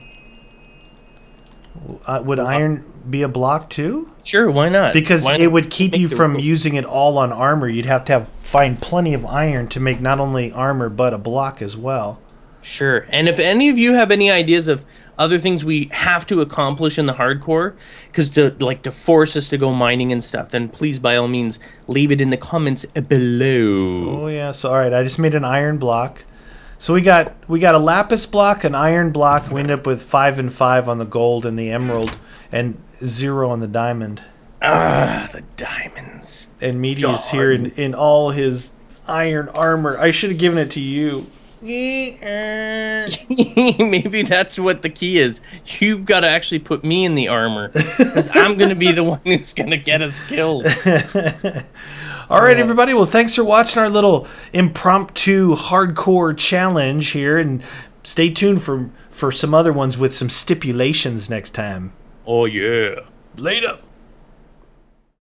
Uh, would iron be a block too? Sure, why not? Because Why it not would keep make you the from rules? using it all on armor. You'd have to have find plenty of iron to make not only armor but a block as well. Sure. And if any of you have any ideas of other things we have to accomplish in the hardcore, because to like to force us to go mining and stuff, then please by all means leave it in the comments below. Oh yeah, so all right, I just made an iron block. So we got we got a lapis block, an iron block. We ended up with five and five on the gold and the emerald, and zero on the diamond. Ah, the diamonds. And Meaty is here in, in all his iron armor. I should have given it to you. Maybe that's what the key is. You've got to actually put me in the armor, because I'm going to be the one who's going to get us killed. All right, everybody. Well, thanks for watching our little impromptu hardcore challenge here, and stay tuned for for some other ones with some stipulations next time. Oh, yeah. Later.